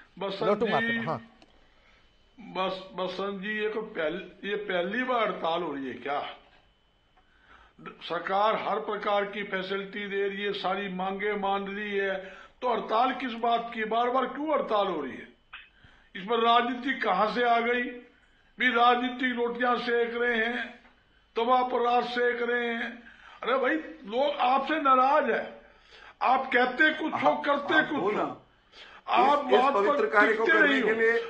Speaker 6: हाँ, बसंत जी, ये पहली बार हड़ताल हो रही है क्या? सरकार हर प्रकार की फैसिलिटी दे रही है, सारी मांगे मान रही है, तो हड़ताल किस बात की? बार बार क्यों हड़ताल हो रही है? इसमें राजनीति कहां से आ गई? भी राजनीतिक रोटियां सेक रहे हैं, तवा पर रात सेक रहे हैं। अरे भाई, लोग आपसे नाराज है। आप कहते कुछ हो, करते कुछ हो। आप बात
Speaker 5: पवित्र कार्य को करने के लिए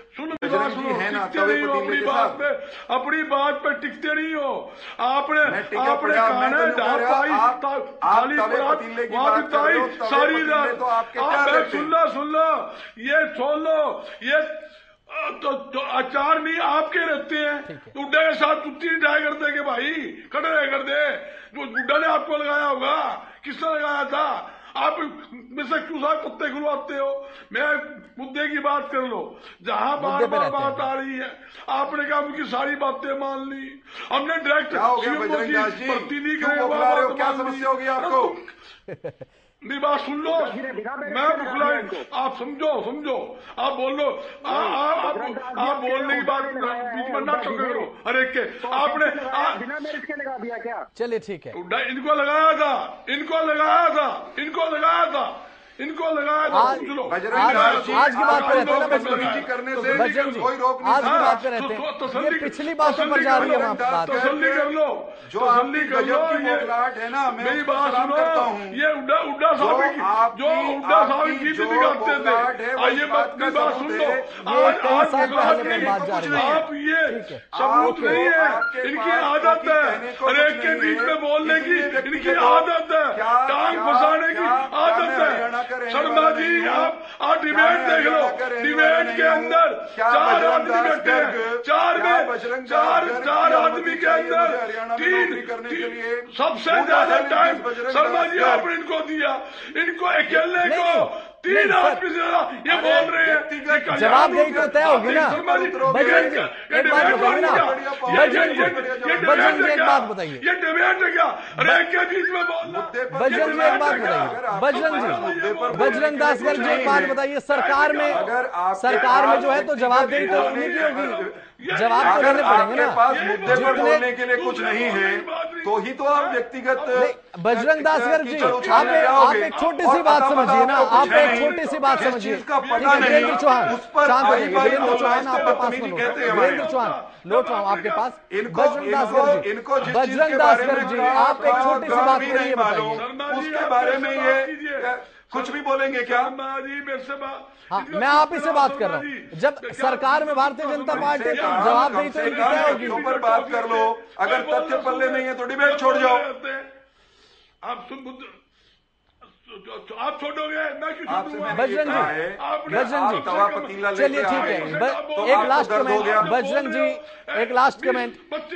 Speaker 6: अपनी बात पे टिकते नहीं हो। आपने सारी रात सुन लो, ये छोड़ लो, ये तो आचार नहीं आपके रहते हैं। बुड्ढे के साथ तुत्ती जाया करते कि भाई खड़े रह कर दे। बुड्ढा ने आपको लगाया होगा, किसने लगाया था? आप में से क्यों सारे पत्ते खुलवाते हो? मैं मुद्दे की बात कर लो। जहां बार बार बात आ रही है, आपने कहा उनकी सारी बातें मान ली। हमने डायरेक्ट भर्ती नहीं करे।
Speaker 5: क्या समस्या होगी आपको?
Speaker 6: मेरी बात सुन लो, मैं बुखलाई, आप समझो, आप बोल लो, आप बोलने की बात बीच में ना करो। अरे के आपने
Speaker 4: बिना मेरिट के लगा दिया क्या?
Speaker 1: चलिए ठीक है।
Speaker 6: इनको लगाया था, इनको लगाया था,
Speaker 1: आज
Speaker 6: पूछ लो।
Speaker 1: की बात पे रहते हैं ना बजरंग जी,
Speaker 5: करने से
Speaker 1: बजरंग जी
Speaker 5: कोई रोक नहीं
Speaker 1: आज की
Speaker 5: सकता।
Speaker 1: बात पे रहते हैं, ये पिछली बातों पर जा रही है बात।
Speaker 6: तसल्ली कर लो,
Speaker 5: जो
Speaker 6: तसल्ली कर लो।
Speaker 5: गजब की बौखलाहट है ना, मैं
Speaker 6: मेरी
Speaker 5: उसको
Speaker 6: बात
Speaker 5: सलाम
Speaker 6: सुनो,
Speaker 5: करता हूँ।
Speaker 6: ये उड्डा साहब की
Speaker 5: जो
Speaker 6: दिखाते
Speaker 5: बौखलाहट
Speaker 6: थे।
Speaker 5: है, वो
Speaker 6: आइए
Speaker 5: इस बात का
Speaker 6: बात सुन लो,
Speaker 1: ये कई साल पहले की बात जा रही है।
Speaker 6: आप ये
Speaker 1: ठीक है,
Speaker 6: सबूत
Speaker 1: ओके।
Speaker 6: नहीं है,
Speaker 5: आपके
Speaker 6: इनकी
Speaker 5: पास
Speaker 6: आदत है
Speaker 5: कहने को
Speaker 6: हर
Speaker 5: कुछ
Speaker 6: एक के
Speaker 5: नहीं
Speaker 6: बीच
Speaker 5: है।
Speaker 6: में बोलने की,
Speaker 5: इसलिए व्यक्ति
Speaker 6: इनकी
Speaker 5: को
Speaker 6: आदत है, टांग फंसाने की आदत है। शर्मा जी आप डिबेट देख लो, डिबेट के अंदर चार आदमी बैठे हैं, चार आदमी के अंदर तीन सबसे ज्यादा टाइम शर्मा जी आपने इनको दिया, इनको अकेले को 3 आदमी से ज्यादा ये बोल रहे हैं।
Speaker 1: जवाबदेही तो तय होगी ना बजरंग जी, एक बात बताइए ना बजरंग जी, बजरंग जी एक बात बताइए,
Speaker 6: ये डिबेट है क्या? अरे के बीच में बोलना।
Speaker 1: बजरंग जी एक बात बताइए, बजरंग जी, बजरंग दासगर जी एक बात बताइए, सरकार में जो है तो जवाबदेही तो उन्हीं की होगी, जवाब तो देने पड़ेंगे ना।
Speaker 5: पास मुद्दे पर बोलने के लिए कुछ नहीं है तो ही तो आप व्यक्तिगत
Speaker 1: बजरंग दासगर जी आप एक छोटी सी बात समझिए ना, आप एक छोटी सी बात समझिए। वीरेंद्र चौहान शांत हो जाइए, वीरेंद्र चौहान आपके पास में वीरेंद्र चौहान लौट रहा हूँ आपके पास। बजरंग दासगर जी आप एक छोटी सी बात के लिए बताइए,
Speaker 5: उसके बारे में ये कुछ भी बोलेंगे क्या?
Speaker 1: हाँ मैं आप ही से बात कर रहा हूँ, जब सरकार में भारतीय जनता पार्टी तो जवाबदेही तो इनकी तय होगी।
Speaker 5: ऊपर बात कर लो, अगर तथ्य पल्ले नहीं है तो डिबेट छोड़ जाओ।
Speaker 6: आप छोड़ोगे, मैं क्यों छोड़ूंगा?
Speaker 1: बजरंग जी चलिए ठीक है, एक लास्ट कमेंट बजरंग जी, एक लास्ट कमेंट।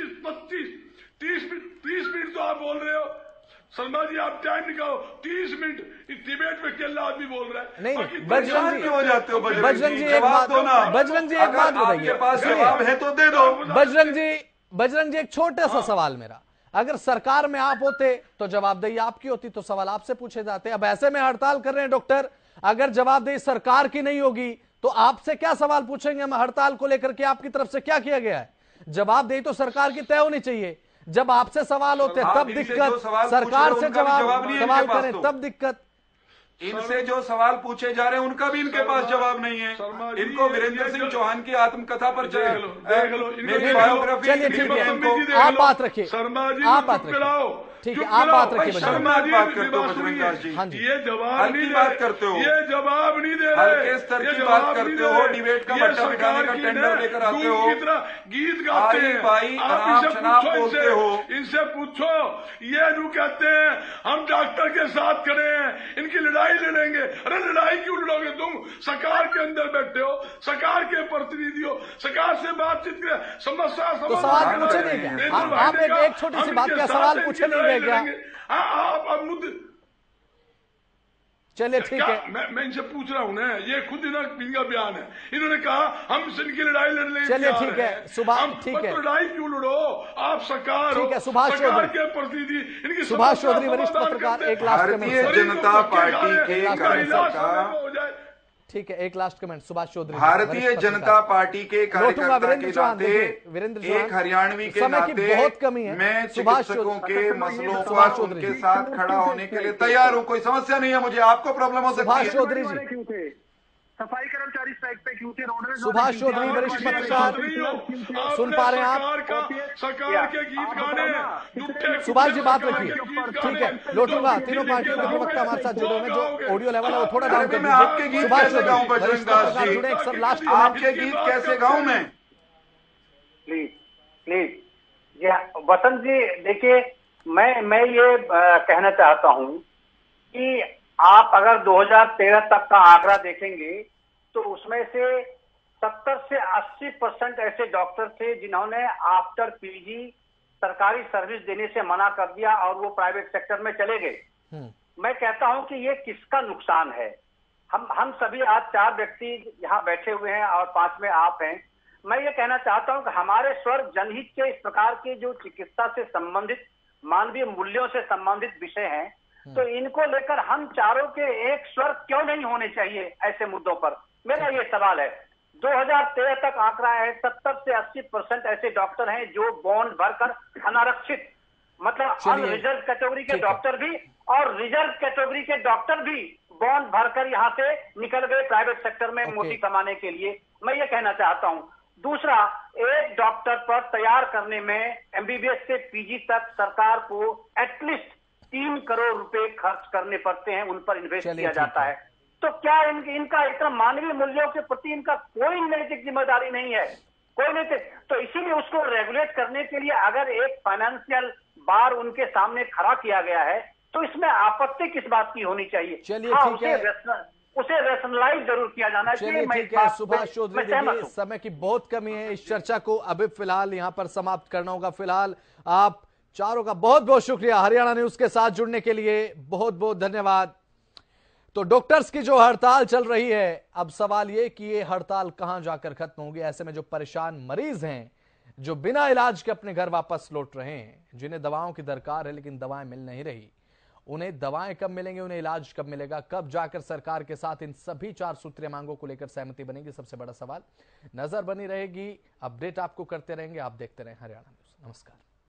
Speaker 6: 30 मिनट तो आप बोल रहे हो शर्मा जी, आप टाइम निकालो 30 मिनट। इस डिबेट में अकेला आदमी बोल रहा है।
Speaker 1: नहीं बजरंग जी,
Speaker 5: हो जाते हो
Speaker 1: बजरंग जी एक बात दो ना, बजरंग जी एक बात बताइए,
Speaker 5: पास जवाब है तो दे दो।
Speaker 1: बजरंग जी एक छोटा सा सवाल मेरा, अगर सरकार में आप होते तो जवाबदेही आपकी होती तो सवाल आपसे पूछे जाते। अब ऐसे में हड़ताल कर रहे हैं डॉक्टर, अगर जवाबदेही सरकार की नहीं होगी तो आपसे क्या सवाल पूछेंगे हम हड़ताल को लेकर के, आपकी तरफ से क्या किया गया है? जवाबदेही तो सरकार की तय होनी चाहिए। जब आपसे सवाल होते तब दिक्कत, सरकार से सवाल करें तब दिक्कत।
Speaker 5: इनसे जो सवाल पूछे जा रहे हैं उनका भी इनके पास जवाब नहीं है। इनको वीरेंद्र सिंह चौहान की आत्मकथा पर
Speaker 6: देख लो
Speaker 5: मेरी बायोग्राफी।
Speaker 1: चलिए ठीक है, आप बात रखिए, आप बात रखिए, ठीक है आप बात रखिए।
Speaker 5: बात करते हो बजरंग दास जी,
Speaker 1: हाँ जी,
Speaker 6: ये जवाब
Speaker 5: की बात करते हो,
Speaker 6: ये जवाब नहीं दे रहे,
Speaker 5: हल्के स्तर की बात करते हो, डिबेट का मट्टा बिठाने का टेंडर लेकर आते हो,
Speaker 6: गीत गाते हैं
Speaker 5: भाई अनाप शनाप बोलते हो।
Speaker 6: इनसे पूछो, ये जो कहते हैं हम डॉक्टर के साथ खड़े हैं, इनकी लड़ाई लड़ेंगे। अरे लड़ाई क्यों लड़ोगे? तुम सरकार के अंदर बैठे हो, सरकार के प्रतिनिधि हो, सरकार से बातचीत करें, समस्या
Speaker 1: तो सवाल पूछे नहीं क्या? आप एक छोटी सी बात क्या सवाल पूछे नहीं गए क्या?
Speaker 6: आप मुद्दे
Speaker 1: चलिए ठीक है,
Speaker 6: मैं इनसे पूछ रहा हूँ ना, ये खुद इनका बयान है, इन्होंने कहा हम इनकी लड़ाई लड़ने।
Speaker 1: चलिए ठीक है, सुभाष ठीक है,
Speaker 6: लड़ाई क्यों लड़ो? आप सरकार
Speaker 1: ठीक है, सुभाष चौधरी
Speaker 6: के प्रतिनिधि, इनकी
Speaker 1: सुभाष चौधरी वरिष्ठ पत्रकार, एक लास्ट
Speaker 5: भारतीय जनता पार्टी के कार्यकर्ता,
Speaker 1: ठीक है एक last comment Subhash Chaudhary.
Speaker 5: Bharatiya Janata party के कार्यकर्ता के नाते, एक हरियाणवी के नाते
Speaker 1: बहुत कमी है,
Speaker 5: मैं चिकित्सकों के मसलों पर उनके साथ खड़ा होने के लिए तैयार हूं। कोई समस्या नहीं है मुझे, आपको प्रॉब्लम हो सकती है।
Speaker 1: सुभाष चौधरी जी,
Speaker 4: सफाई कर्मचारी स्ट्राइक पे क्यों थे?
Speaker 1: सुभाष चौधरी वरिष्ठ पत्रकार, सुन पा रहे हैं आप?
Speaker 6: सरकार के गीत गाने।
Speaker 1: सुभाष जी बात रखिए, ठीक है लौटूंगा। तीनों पार्टियों के प्रवक्ता हमारे साथ जुड़े हुए, जो ऑडियो लेवल है वो थोड़ा डाउन कर दीजिए।
Speaker 5: आपके गीत कैसे गाऊं बजरंग दास जी?
Speaker 1: जुड़े सर, लास्ट
Speaker 5: आपके गीत कैसे गाऊं मैं?
Speaker 8: प्लीज वसंत जी देखिए, मैं ये कहना चाहता हूं कि आप अगर 2013 तक का आंकड़ा देखेंगे तो उसमें से 70 से 80% ऐसे डॉक्टर थे जिन्होंने आफ्टर पीजी सरकारी सर्विस देने से मना कर दिया और वो प्राइवेट सेक्टर में चले गए। मैं कहता हूं कि ये किसका नुकसान है? हम सभी आज 4 व्यक्ति यहाँ बैठे हुए हैं और 5 में आप हैं। मैं ये कहना चाहता हूं कि हमारे स्वर जनहित के इस प्रकार के जो चिकित्सा से संबंधित मानवीय मूल्यों से संबंधित विषय हैं, तो इनको लेकर हम चारों के एक स्वर क्यों नहीं होने चाहिए ऐसे मुद्दों पर? मेरा ये सवाल है। 2013 तक आंकड़ा है 70 से 80% ऐसे डॉक्टर हैं जो बॉन्ड भरकर अनारक्षित, मतलब अनरिजर्व कैटेगरी के डॉक्टर भी और रिजर्व कैटेगरी के डॉक्टर भी बॉन्ड भरकर यहाँ से निकल गए प्राइवेट सेक्टर में मोटी कमाने के लिए। मैं ये कहना चाहता हूँ। दूसरा, एक डॉक्टर पर तैयार करने में एमबीबीएस से पीजी तक सरकार को एटलीस्ट 3 करोड़ रुपए खर्च करने पड़ते हैं, उन पर इन्वेस्ट किया जाता है। तो क्या इनका इतना मानवीय मूल्यों के प्रति इनका कोई नैतिक जिम्मेदारी नहीं है? कोई नैतिक। तो इसीलिए उसको रेगुलेट करने के लिए अगर एक फाइनेंशियल बार उनके सामने खड़ा किया गया है तो इसमें आपत्ति किस बात की होनी चाहिए?
Speaker 1: चलिए ठीक है,
Speaker 8: उसे रेशनलाइज जरूर किया जाना चाहिए।
Speaker 1: ठीक है सुभाष चौधरी जी, समय की बहुत कमी है, इस चर्चा को अभी फिलहाल यहां पर समाप्त करना होगा। फिलहाल आप चारों का बहुत बहुत शुक्रिया, हरियाणा न्यूज के साथ जुड़ने के लिए बहुत बहुत धन्यवाद। तो डॉक्टर्स की जो हड़ताल चल रही है, अब सवाल ये कि ये हड़ताल कहां जाकर खत्म होगी। ऐसे में जो परेशान मरीज हैं, जो बिना इलाज के अपने घर वापस लौट रहे हैं, जिन्हें दवाओं की दरकार है लेकिन दवाएं मिल नहीं रही, उन्हें दवाएं कब मिलेंगे, उन्हें इलाज कब मिलेगा, कब जाकर सरकार के साथ इन सभी 4 सूत्रीय मांगों को लेकर सहमति बनेगी, सबसे बड़ा सवाल। नजर बनी रहेगी, अपडेट आपको करते रहेंगे। आप देखते रहें हरियाणा न्यूज। नमस्कार।